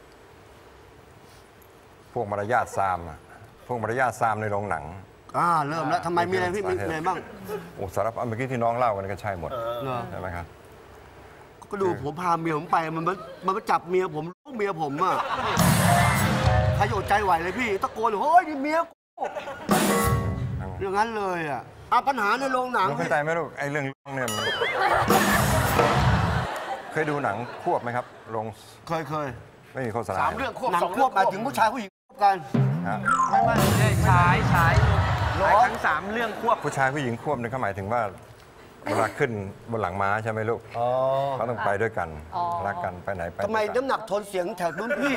พวกมารยาทซามอะพวกมารยาทซามในโรงหนังเริ่มแล้วทำไมมีอะไรพี่มีอะไรบ้างโอ้สารพัดเมื่อกี้ที่น้องเล่ากันก็ใช่หมดเหรอใช่ไหมครับก็ดูผมพาเมียผมไปมันมาจับเมียผมลูกเมียผมอ่ะใครจะอดใจไหวเลยพี่ตะโกนเลยเฮ้ยนี่เมียกูอย่างนั้นเลยอ่ะปัญหาในโรงหนังน้องเข้าใจไหมลูกไอ้เรื่องเนี่ยมันเคยดูหนังควบไหมครับโรงเคยไม่มีโฆษณา 3 เรื่องควบหนัง 2 ควบหมายถึงผู้ชายผู้หญิงควบกันฮะไม่ฉายทั้ง3 เรื่องควบผู้ชายผู้หญิงควบเนี่ยเขาหมายถึงว่าเวลาขึ้นบนหลังม้าใช่ไหมลูกเขาต้องไปด้วยกันรักกันไปไหนไปทำไมด้วยกันน้ำหนักทนเสียงแถวนู้นพี่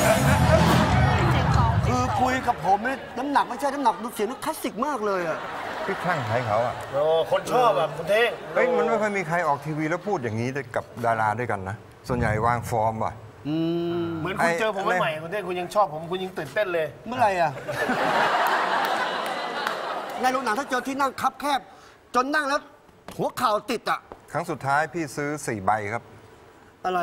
คือคุยกับผมนี่น้ำหนักไม่ใช่น้ำหนักดูเสียงคลาสสิกมากเลยอ่ะพี่คลั่งใครเขาอ่ะคนชอบแบบคุณเท่งเฮ้ยมันไม่ค่อยมีใครออกทีวีแล้วพูดอย่างนี้กับดาราด้วยกันนะส่วนใหญ่วางฟอร์มว่ะเหมือนคุณเจอผมใหม่ๆคุณเท่งคุณยังชอบผมคุณยังตื่นเต้นเลยเมื่อไหร่อ่ะในโรงหนังถ้าเจอที่นั่งคับแคบจนนั่งแล้วหัวเข่าติดอ่ะครั้งสุดท้ายพี่ซื้อ4 ใบครับอะไร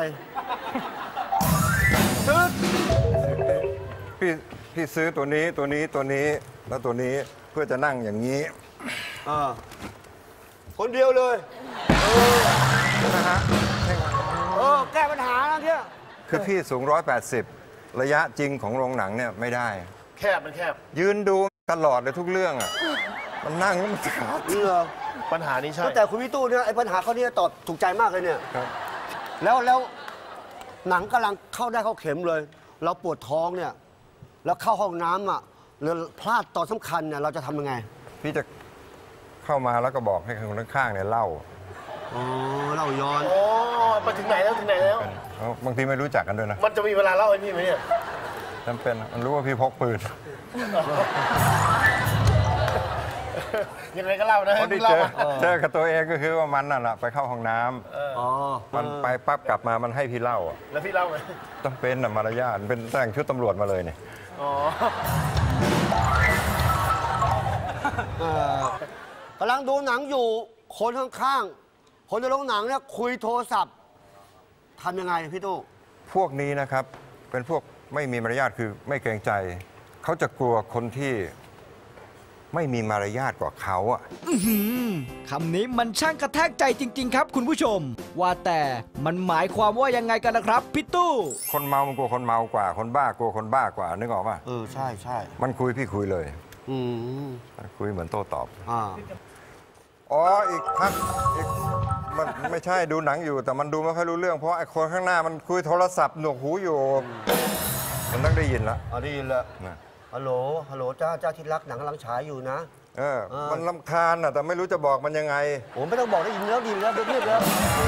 พี่ซื้อตัวนี้ตัวนี้ตัวนี้แล้วตัวนี้เพื่อจะนั่งอย่างนี้คนเดียวเลยนะฮะแก้ปัญหาแล้วเนี่ยคือพี่สูง180ระยะจริงของโรงหนังเนี่ยไม่ได้มันแคบยืนดูตลอดเลยทุกเรื่องอ่ะมันนั่งแล้วมันขาดปัญหานี้ใช่แต่คุณพี่ตู้เนี่ยไอ้ปัญหาเขาเนี่ยตอบถูกใจมากเลยเนี่ยครับแล้วหนังกำลังเข้าได้เข้าเข็มเลย เราปวดท้องเนี่ยแล้วเข้าห้องน้ำอ่ะหรือพลาดตอนสำคัญเนี่ยเราจะทำยังไงพี่จะเข้ามาแล้วก็บอกให้คนข้างๆเนี่ยเล่าเล่าย้อนไปถึงไหนแล้วบางทีไม่รู้จักกันด้วยนะมันจะมีเวลาเล่าให้พี่ไหมเนี่ยจำเป็นมันรู้ว่าพี่พกปืนยังไงก็เล่านะเพราะที่เจอกับตัวเองก็คือว่ามันน่ะแหละไปเข้าห้องน้ำมันไปปั๊บกลับมามันให้พี่เล่าอ่ะแล้วพี่เล่าไหมต้องเป็นมารยาทเป็นแต่งชุดตำรวจมาเลยเนี่ยกำลังดูหนังอยู่คนข้างๆคนในโรงหนังเนี่ยคุยโทรศัพท์ทำยังไงพี่ตู้พวกนี้นะครับเป็นพวกไม่มีมารยาทคือไม่เกรงใจเขาจะกลัวคนที่ไม่มีมารยาทกว่าเขาอะคำนี้มันช่างกระแทกใจจริง ๆ ครับคุณผู้ชม ว่าแต่มันหมายความว่ายังไงกันนะครับพี่ตู้คนเมามันกลัวคนเมากว่า คนบ้ากลัวคนบ้ากว่านึกออกป่ะใช่ใช่มันคุยพี่คุยเลยคุยเหมือนโต้ตอบอ๋ออีกพักอีกมันไม่ใช่ดูหนังอยู่แต่มันดูไม่ค่อยรู้เรื่องเพราะไอ้คนข้างหน้ามันคุยโทรศัพท์หนวกหูอยู่มันต้องได้ยินละได้ยินแล้วฮัลโหลฮัลโหลจ้าที่รักหนังกำลังฉายอยู่นะมันรำคาญแต่ไม่รู้จะบอกมันยังไงผมไม่ต้องบอกได้ยินแล้วดีแล้วเรียบแล้ว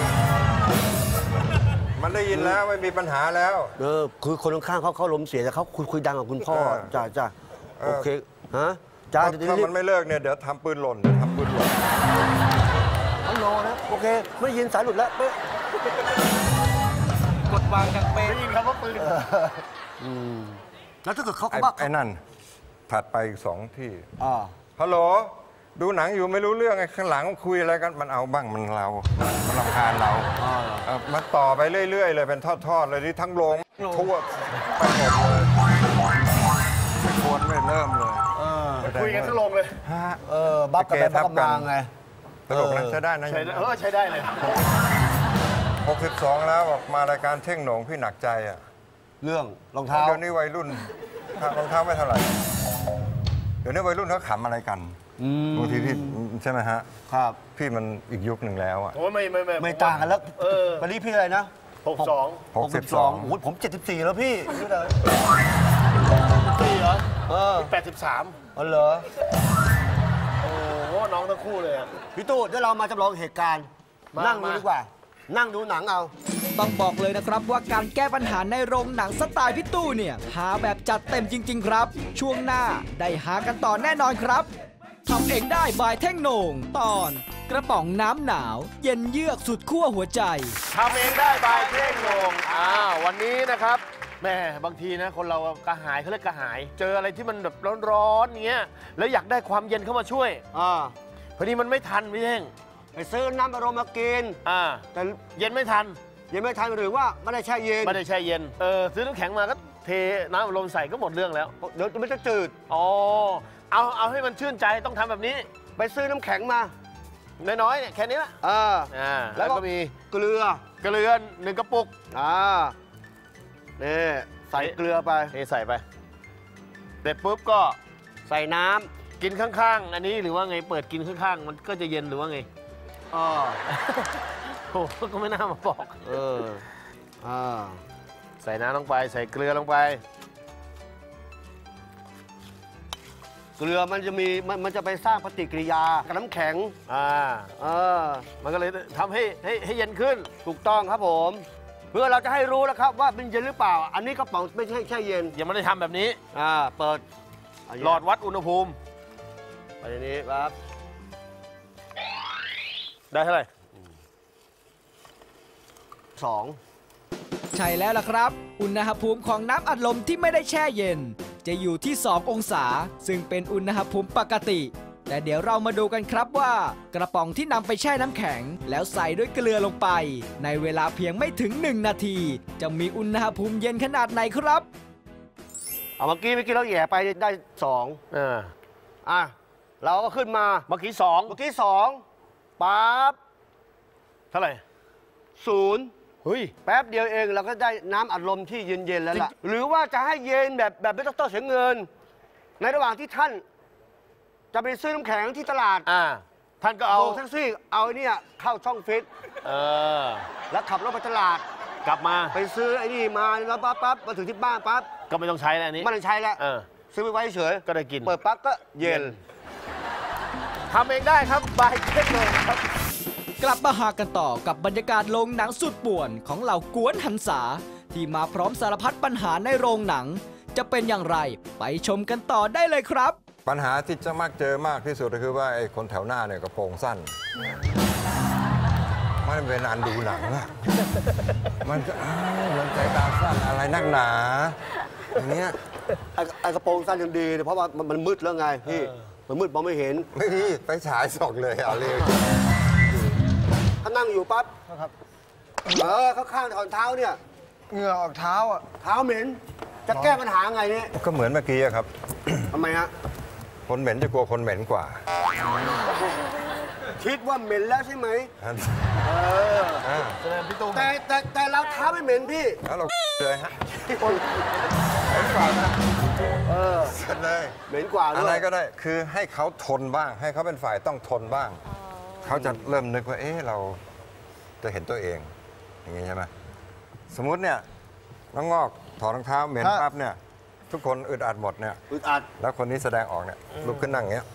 มันได้ยินแล้วไม่มีปัญหาแล้วคือคนข้างเขาลมเสียแต่เขาคุยดังกับคุณพ่อจ้าโอเคฮะจ้าถ้ามันไม่เลิกเนี่ยเดี๋ยวทำปืนหล่นฮัลโหลนะโอเคไม่ยินสายหลุดแล้วกดวางกลางเป๊ะได้ยินคำว่าปืนแล้วถ้าเกิดเขาไอ้นั่นถัดไปอีก2 ที่ฮัลโหลดูหนังอยู่ไม่รู้เรื่องไอ้ข้างหลังคุยอะไรกันมันเอาบ้างมันรำคาญเรามันต่อไปเรื่อยๆเลยเป็นทอดๆเลยที่ทั้งโรงทั่วไปหมดเลยไม่ควรไม่เริ่มเลยคุยกันทั้งโรงเลยบัฟกับบัฟมาไงตลกนั้นใช้ได้นะใช้ได้เลย 62แล้วบอกมารายการเท่งโหน่งพี่หนักใจอะเรื่องรองเท้าเดี๋ยวนี้วัยรุ่นรองเท้าไม่เท่าไหร่เดี๋ยวนี้วัยรุ่นเขาขำอะไรกันบางทีพี่ใช่ไหมฮะครับพี่มันอีกยุคหนึ่งแล้วอ่ะโอ้ไม่ต่างกันแล้ววันนี้พี่อะไรนะ 62 ผม74แล้วพี่ 64เหรอ83 เหรอโอ้โหน้องทั้งคู่เลยพี่ตู้เดี๋ยวเรามาจำลองเหตุการณ์นั่งดูดีกว่านั่งดูหนังเอาต้องบอกเลยนะครับว่าการแก้ปัญหาในโรงหนังสไตล์พี่ตู้เนี่ยหาแบบจัดเต็มจริงๆครับช่วงหน้าได้หากันต่อแน่นอนครับทำเองได้บายเท่งโหน่งตอนกระป๋องน้ำหนาวเย็นเยือกสุดขั้วหัวใจทำเองได้บายเท่งโหน่งวันนี้นะครับแม่บางทีนะคนเรากระหายเขาเรียกกระหายเจออะไรที่มันแบบร้อนๆเงี้ยแล้วอยากได้ความเย็นเข้ามาช่วยพอดีมันไม่ทันพี่เท่งไปซื้อน้ำอารมณ์มากินแต่เย็นไม่ทันหรือว่าไม่ได้แช่เย็นไม่ได้แช่เย็นซื้อน้ำแข็งมาก็เทน้ำอารมณ์ใส่ก็หมดเรื่องแล้วเดี๋ยวมันจะจืดเอาให้มันชื่นใจต้องทำแบบนี้ไปซื้อน้ำแข็งมาน้อยๆเนี่ยแค่นี้ละแล้วก็มีเกลือ 1 กระปุกนี่ใส่เกลือไปใส่ไปเสร็จปุ๊บก็ใส่น้ำกินข้างๆอันนี้หรือว่าไงเปิดกินข้างๆมันก็จะเย็นหรือว่าไงโอ้ก็ไม่น่ามาบอกใส่น้ำลงไปใส่เกลือลงไปเกลือมันจะไปสร้างปฏิกิริยากับน้ำแข็งมันก็เลยทำให้เย็นขึ้นถูกต้องครับผมเพื่อเราจะให้รู้แล้วครับว่าเป็นเย็นหรือเปล่าอันนี้กระป๋องไม่ใช่แช่เย็นยังไม่ได้ทำแบบนี้เปิดหลอดวัดอุณหภูมิไปในนี้ครับได้เท่าไหร่ 2 ใช่แล้วล่ะครับอุณหภูมิของน้ำอัดลมที่ไม่ได้แช่เย็นจะอยู่ที่2 องศาซึ่งเป็นอุณหภูมิปกติแต่เดี๋ยวเรามาดูกันครับว่ากระป๋องที่นำไปแช่น้ำแข็งแล้วใส่ด้วยเกลือลงไปในเวลาเพียงไม่ถึง1 นาทีจะมีอุณหภูมิเย็นขนาดไหนครับเมื่อกี้เราแย่ไปได้2เราก็ขึ้นมาเมื่อกี้ 2ปั๊บเท่าไหร่ 0แป๊บเดียวเองเราก็ได้น้ำอัดลมที่เย็นๆแล้วล่ะหรือว่าจะให้เย็นแบบไม่ต้องเสียเงินในระหว่างที่ท่านจะไปซื้อน้ำแข็งที่ตลาดท่านก็เอาแท็กซี่เอาเนี่ยเข้าช่องฟิตแล้วขับรถไปตลาดกลับมาไปซื้อไอ้นี่มาแล้วปั๊บมาถึงที่บ้านปั๊บก็ไม่ต้องใช้แล้วนี้ไม่ต้องใช้แล้วซื้อไปไว้เฉยก็ได้กินเปิดปั๊บก็เย็นทำเองได้ครับบายเท่งโหน่งครับกลับมาหากันต่อกับบรรยากาศโรงหนังสุดป่วนของเหล่ากวนหันษาที่มาพร้อมสารพัดปัญหาในโรงหนังจะเป็นอย่างไรไปชมกันต่อได้เลยครับปัญหาที่จะมักเจอมากที่สุดก็คือว่าไอ้คนแถวหน้าเนี่ยกระโปรงสั้นมันเป็นอันดูหนังอะมันก็มันใจตาสั้นอะไรนักหนาอย่างเงี้ยไอ้กระโปรงสั้นยังดีเพราะว่ามันมืดแล้วไงพี่มันมืดมองไม่เห็นไม่มีไปฉายส่องเลยเอาเลยถ้านั่งอยู่ปั๊บข้างถอนเท้าเนี่ยเหงื่อออกเท้าเท้าเหม็นจะแก้ปัญหาไงเนี่ยก็เหมือนเมื่อกี้อะครับทำไมฮะคนเหม็นจะกลัวคนเหม็นกว่าคิดว่าเหม็นแล้วใช่ไหมพี่ตูแต่เราเท้าไม่เหม็นพี่แล้วเราเลยฮะเหม็นกว่านะเสร็จเลยเหม็นกว่าด้วยอะไรก็ได้คือให้เขาทนบ้าง ให้เขาเป็นฝ่ายต้องทนบ้าง เขาจะเริ่มนึกว่าเราจะเห็นตัวเองอย่างนี้ใช่ไหมสมมุติเนี่ยน้องงอกถอดรองเท้าเหม็นปั๊บเนี่ยทุกคนอึดอัดหมดเนี่ยอึดอัดแล้วคนนี้แสดงออกเนี่ยลุกขึ้นนั่งอย่างเงี้ย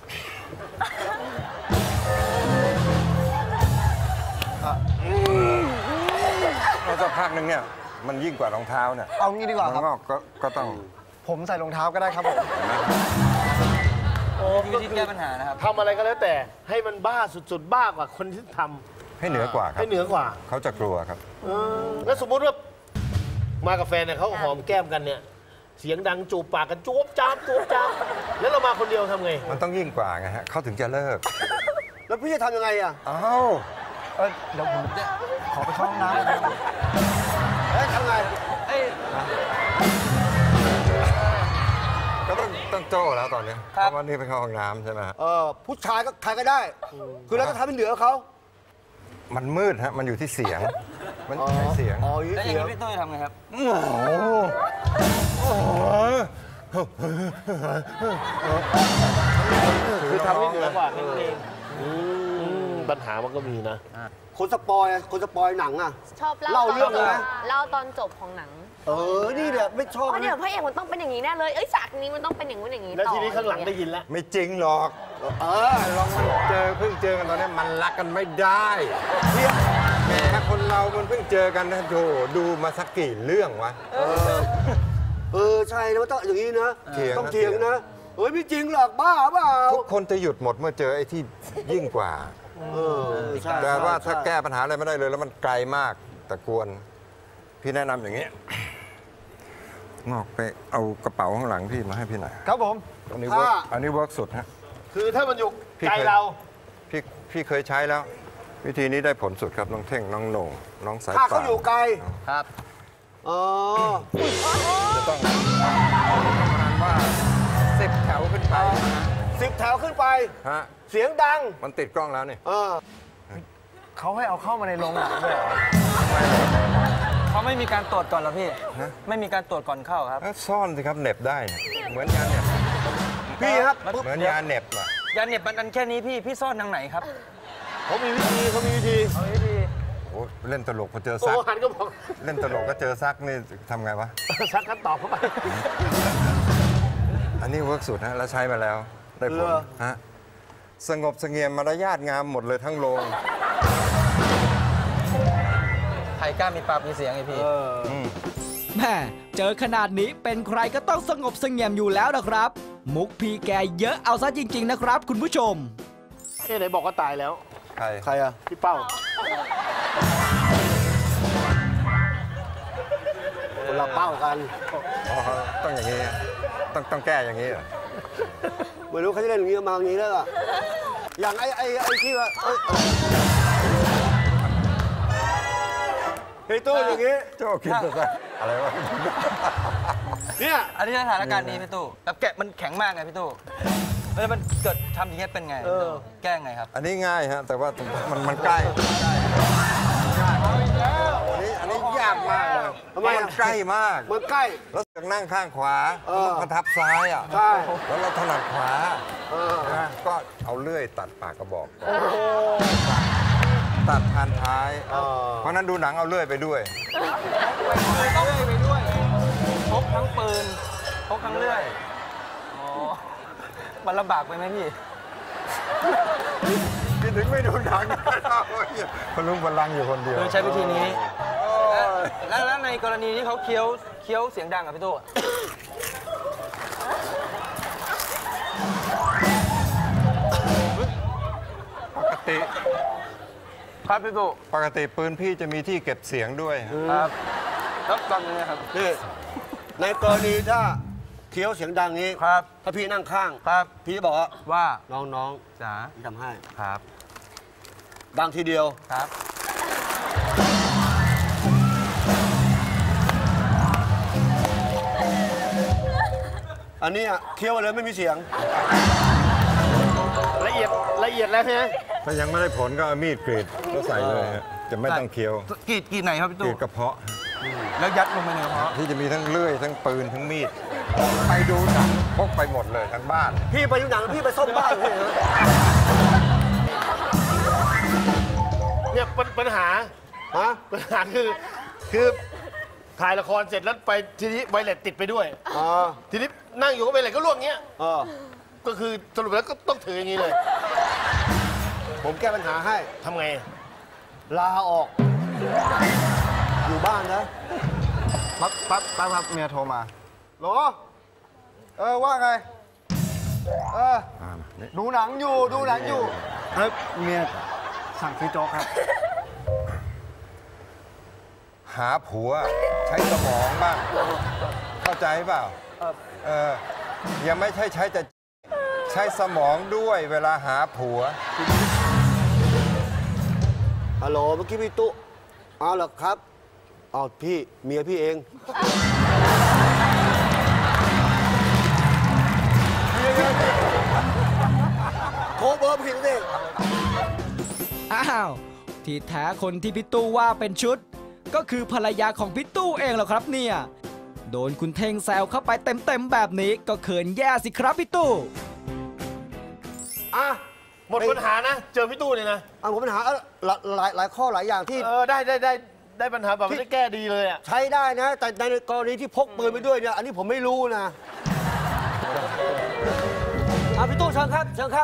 แล้วสักพักหนึ่งเนี่ยมันยิ่งกว่ารองเท้าเนี่ยเอางี้ดีกว่าครับน้องงอกก็ต้องผมใส่รองเท้าก็ได้ครับผมวิธีแก้ปัญหานะครับทำอะไรก็แล้วแต่ให้มันบ้าสุดๆบ้ากว่าคนที่ทำให้เหนือกว่าครับให้เหนือกว่าเขาจะกลัวครับแล้วสมมุติว่ามากับแฟนเนี่ยเขาหอมแก้มกันเนี่ยเสียงดังจูบปากกันจูบจ้ามจูบจ้ามแล้วเรามาคนเดียวทำไงมันต้องยิ่งกว่าไงฮะเขาถึงจะเลิกแล้วพี่จะทำยังไงอ่ะอ้าวเดี๋ยวผมจะขอไปเข้าห้องน้ำเฮ้ยทำไงก็ต้องโจ้แล้วตอนนี้เพราะวันนี้ไปเข้าห้องน้ำใช่ไหมฮะผู้ชายก็ใครก็ได้ คือเราก็ทำให้เหนือเขามันมืดฮะมันอยู่ที่เสียง มันใช้เสียงแล้วอย่างนี้พี่ตุ้ยทำไงครับคือทำให้เหนือกว่านั่นเองปัญหามันก็มีนะคนสปอยหนังอ่ะชอบเล่าเรื่องเลยนะเล่าตอนจบของหนังนี่แหละไม่ชอบเพราะเดี๋ยวพระเอกมันต้องเป็นอย่างนี้แน่เลยฉากนี้มันต้องเป็นอย่างนู้นอย่างนี้แล้วต่อทีนี้ข้างหลังได้ยินแล้วไม่จริงหรอกลองมันเพิ่งเจอกันตอนนี้มันรักกันไม่ได้แหมคนเรามันเพิ่งเจอกันนะโธ่ดูมาสักกี่เรื่องวะใช่นะมันต้องอย่างนี้นะเถียงนะต้องเถียงนะเฮ้ยไม่จริงหรอกบ้าเปล่าทุกคนจะหยุดหมดเมื่อเจอไอ้ที่ยิ่งกว่าใช่แต่ว่าใช่ถ้าแก้ปัญหาอะไรไม่ได้เลยแล้วมันไกลมากแต่กวนพี่แนะนำอย่างนี้งอกไปเอากระเป๋าข้างหลังพี่มาให้พี่หน่อยครับผมอันนี้เวิร์กสุดฮะคือถ้ามันอยู่พี่ใจเคยเราพี่เคยใช้แล้ว วิธีนี้ได้ผลสุดครับน้องเท่งน้องโหน่งน้องสายถ้าป่าเขาอยู่ไกลครับจะต้องประมาณว่า10 แถวขึ้นไป 10 แถวขึ้นไปฮะเสียงดังมันติดกล้องแล้วนี่เขาให้เอาเข้ามาในโรงหนังด้วยเหรอเขาไม่มีการตรวจก่อนเหรอพี่ ไม่มีการตรวจก่อนเข้าครับซ่อนสิครับเหน็บได้เนี่ยเหมือนยาเหน็บพี่ครับเหมือนยาเหน็บอ่ะยาเหน็บมันอันแค่นี้พี่ซ่อนทางไหนครับเขามีวิธีเขามีวิธีโอ้เล่นตลกพอเจอโอ้ซักหันก็บอกเล่นตลกก็เจอซักนี่ทำไงวะซักคำตอบเข้าไปอันนี้เวิร์กสุดฮะแล้วใช้มาแล้วได้ผลฮะสงบเสงี่ยมมารยาทงามหมดเลยทั้งโรงใครกล้ามีปากมีเสียงไอพี่แม่เจอขนาดนี้เป็นใครก็ต้องสงบเสงี่ยมอยู่แล้วนะครับ มุกพี่แกเยอะเอาซะจริงๆนะครับคุณผู้ชมไหนบอกว่าตายแล้วใครพี่เป้าคนละเป้ากันอ๋อต้องอย่างนี้ต้องแก้อย่างนี้เหรอไม่รู้เขาจะเล่นอย่างนี้มาอย่างนี้แล้วอ่ะอย่างไอ้ที่ว่าเฮ้ยตู้อย่างนี้โจ้คิดซะอะไรวะเนี่ยอันนี้สถานการณ์นี้พี่ตู้แบบแกะมันแข็งมากไงพี่ตู้แล้วมันเกิดทำอย่างนี้เป็นไงแก้ไงครับอันนี้ง่ายฮะแต่ว่ามันใกล้อันนี้ยากมากเลยทำไมมันใกล้มากมันใกล้แล้วจากนั่งข้างขวาต้องประทับซ้ายอ่ะใช่แล้วเราถนัดขวานะก็เอาเลื่อยตัดปากกระบอกก่อนตัดพันท้าย เพราะนั้นดูหนังเอาเลื่อยไปด้วยต้องเลื่อยไปด้วยพกทั้งปืนพกทั้งเลื่อยมันลำบากไปไหมพี่คิดถึงไม่ดูหนังคนลุงบัลลังก์อยู่คนเดียวคือใช้วิธีนี้ แล้วในกรณีที่เขาเคี้ยวเสียงดังอะพี่ตู้ปกติครับพี่ตู้ปกติปืนพี่จะมีที่เก็บเสียงด้วยครับแล้วตอนนี้ครับนี่ในกรณีถ้าเคี้ยวเสียงดังนี้ครับถ้าพี่นั่งข้างครับพี่จะบอกว่า น้องจ๋าพี่ทำให้ครับดังทีเดียวครับอันนี้เคี้ยวเลยไม่มีเสียงละเอียดแล้วใช่ไหมถ้ายังไม่ได้ผลก็เอามีดกรีดก็ใส่เลยจะไม่ต้องเคี้ยวกรีดไหนครับพี่ตู้กรีดกระเพาะแล้วยัดลงไปในกระเพาะที่จะมีทั้งเลื่อยทั้งปืนทั้งมีดไปดูหนังพกไปหมดเลยทั้งบ้านพี่ไปดูหนังพี่ไปซ่อมบ้านเลยเนี่ยปัญหาคือถ่ายละครเสร็จแล้วไปทีนี้ไวเลสติดไปด้วยทีนี้นั่งอยู่ก็ไวเลสก็ล่วงเงี้ยก็คือสรุปแล้วก็ต้องถืออย่างนี้เลยผมแก้ปัญหาให้ทำไงลาออกอยู่บ้านนะปั๊บเมียโทรมาหรอว่าไงดูหนังอยู่ครับเมียสั่งซื้อโจ๊กครับหาผัวใช้สมองบ้างเข้าใจเปล่ายังไม่ใช่ใช้สมองด้วยเวลาหาผัวฮัลโหลเมื่อกี้พี่ตุ๊เอาเหรอครับพี่เมียพี่เองโทรเบอร์ผิดสิอ้าวที่แท้คนที่พี่ตู้ว่าเป็นชุดก็คือภรรยาของพี่ตู้เองเหรอครับเนี่ยโดนคุณเท่งแซวเข้าไปเต็มแบบนี้ก็เขินแย่สิครับพี่ตู้หมดปัญหานะเจอพี่ตู้เลยนะหมดปัญหาหลายข้อหลายอย่างที่ได้ปัญหาแบบไม่ได้แก้ดีเลยใช้ได้นะแต่ในกรณีที่พกปืนไปด้วยเนี่ยอันนี้ผมไม่รู้นะพี่ตู้เชิญครับ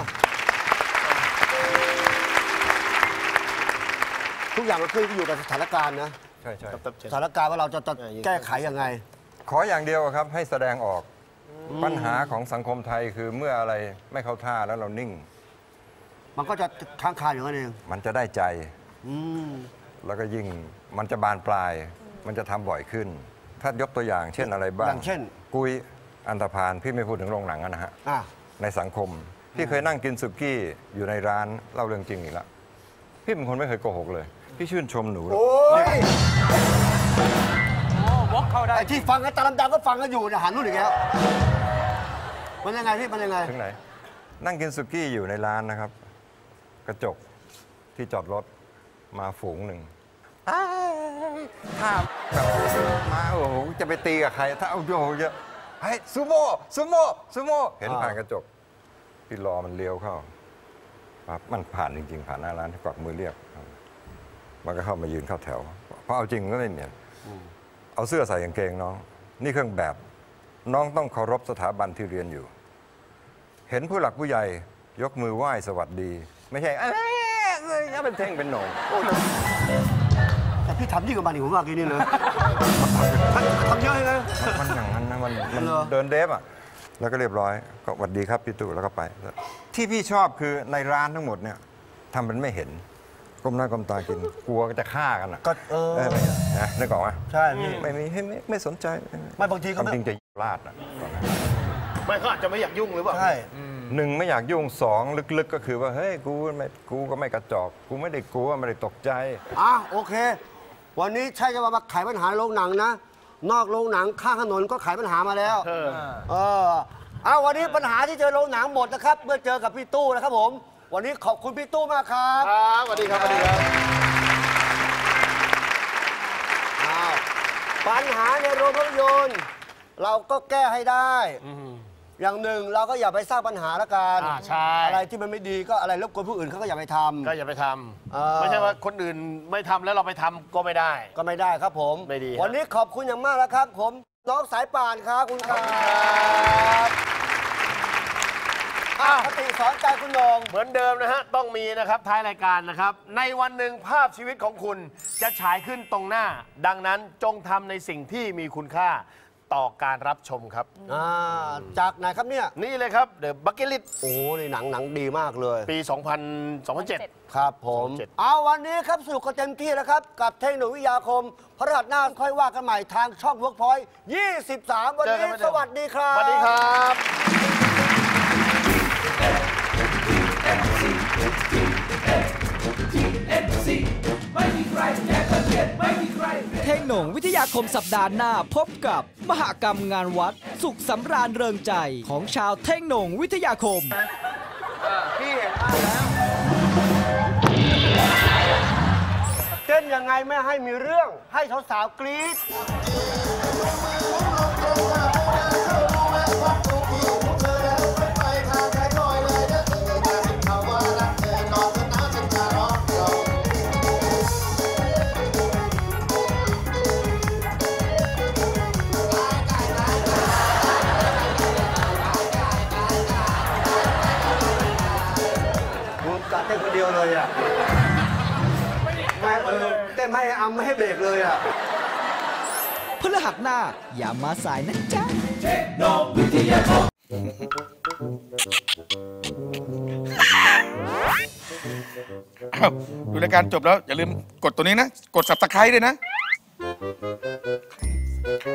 ทุกอย่างมันขึ้นอยู่กับสถานการณ์นะใช่สถานการณ์ว่าเราจะแก้ไขยังไงขออย่างเดียวครับให้แสดงออกปัญหาของสังคมไทยคือเมื่ออะไรไม่เข้าท่าแล้วเรานิ่งมันก็จะค้างคาอยู่นั่นเองมันจะได้ใจแล้วก็ยิ่งมันจะบานปลายมันจะทำบ่อยขึ้นถ้ายกตัวอย่างเช่นอะไรบ้างอย่างเช่นกุยอันธพาลพี่ไม่พูดถึงโรงหนังนะฮะในสังคมพี่เคยนั่งกินสุกี้อยู่ในร้านเล่าเรื่องจริงอีกแล้วพี่เป็นคนไม่เคยโกหกเลยพี่ชื่นชมหนูโอ้ยวกเข้าได้ที่ฟังกันตาดำๆก็ฟังกันอยู่นะหันนู่นอีกแล้วมันยังไงพี่มันยังไงถึงไหนนั่งกินสุกี้อยู่ในร้านนะครับกระจกที่จอดรถมาฝูงหนึ่งถ้าแบบมาโอ้โหจะไปตีกับใครถ้าเอาโยเยอะเฮ้ยซูโม่เห็นผ่านกระจกพี่รอมันเลี้ยวเข้ามันผ่านจริงๆผ่านหน้าร้านที่กวักมือเรียกมันก็เข้ามายืนเข้าแถวเพราะเอาจริงก็ไม่เหนียนเอาเสื้อใส่กางเกงน้องนี่เครื่องแบบน้องต้องเคารพสถาบันที่เรียนอยู่เห็นผู้หลักผู้ใหญ่ยกมือไหว้สวัสดีไม่ใช่ก็เป็นเท่งเป็นโหน่งแต่พี่ทำยิ่งกว่ามันอีกผมว่ากี้นี่เลยทำเยอะเลยมันอย่างนั้นนะมันเดินเดฟแล้วก็เรียบร้อยก็สวัสดีครับพี่ตู่แล้วก็ไปที่พี่ชอบคือในร้านทั้งหมดเนี่ยทำเป็นไม่เห็นก้มหน้าก้มตากินกลัวจะฆ่ากันอ่ะก็นะนึกออกไหมใช่พี่ไม่สนใจไม่บางทีเขาจริงจะลาดไม่เขาอาจจะไม่อยากยุ่งหรือเปล่าใช่หนึ่งไม่อยากยุ่งสองลึกๆก็คือว่าเฮ้ยกูก็ไม่กระจอกกูไม่ได้กลัวไม่ได้ตกใจโอเควันนี้ใช่จะมาไขปัญหาโรงหนังนะนอกโรงหนังข้างถนนก็ไขปัญหามาแล้ววันนี้ปัญหาที่เจอโรงหนังหมดนะครับเมื่อเจอกับพี่ตู้นะครับผมวันนี้ขอบคุณพี่ตู้มากครับสวัสดีครับปัญหาในโรงภาพยนตร์เราก็แก้ให้ได้อย่างหนึ่งเราก็อย่าไปสร้างปัญหาละกันอะไรที่มันไม่ดีก็อะไรรบกวนผู้อื่นเขาก็อย่าไปทำไม่ใช่ว่าคนอื่นไม่ทำแล้วเราไปทำก็ไม่ได้ครับผมไม่ดีวันนี้ขอบคุณอย่างมากแล้วครับผมน้องสายป่านครับคุณครับคติสอนใจคุณนงเหมือนเดิมนะฮะต้องมีนะครับท้ายรายการนะครับในวันหนึ่งภาพชีวิตของคุณจะฉายขึ้นตรงหน้าดังนั้นจงทำในสิ่งที่มีคุณค่าต่อการรับชมครับจากไหนครับเนี่ยนี่เลยครับ The Bucket List โอ้นี่หนังดีมากเลยปี 2007 ครับผมวันนี้ครับสนุกกันเต็มที่แล้วครับกับเทคโนโลยีวิทยาคมพฤหัสหน้าค่อยว่ากันใหม่ทางช่อง Workpoint 23 วันนี้สวัสดีครับสวัสดีครับเท่งโหน่งวิทยาคมสัปดาห์หน้าพบกับมหกรรมงานวัดสุขสำราญเริงใจของชาวเท่งโหน่งวิทยาคมพี่เห็นภาพแล้วเต้นยังไงไม่ให้มีเรื่องให้สาวๆกรี๊ดเต้นคนเดียวเลยอ่ะเต้นไม่ให้ไม่ให้เบรกเลยอ่ะพฤหัสหน้าอย่ามาสายนะจ๊ะดูรายการจบแล้วอย่าลืมกดตัวนี้นะ กด Subscribe ด้วยนะ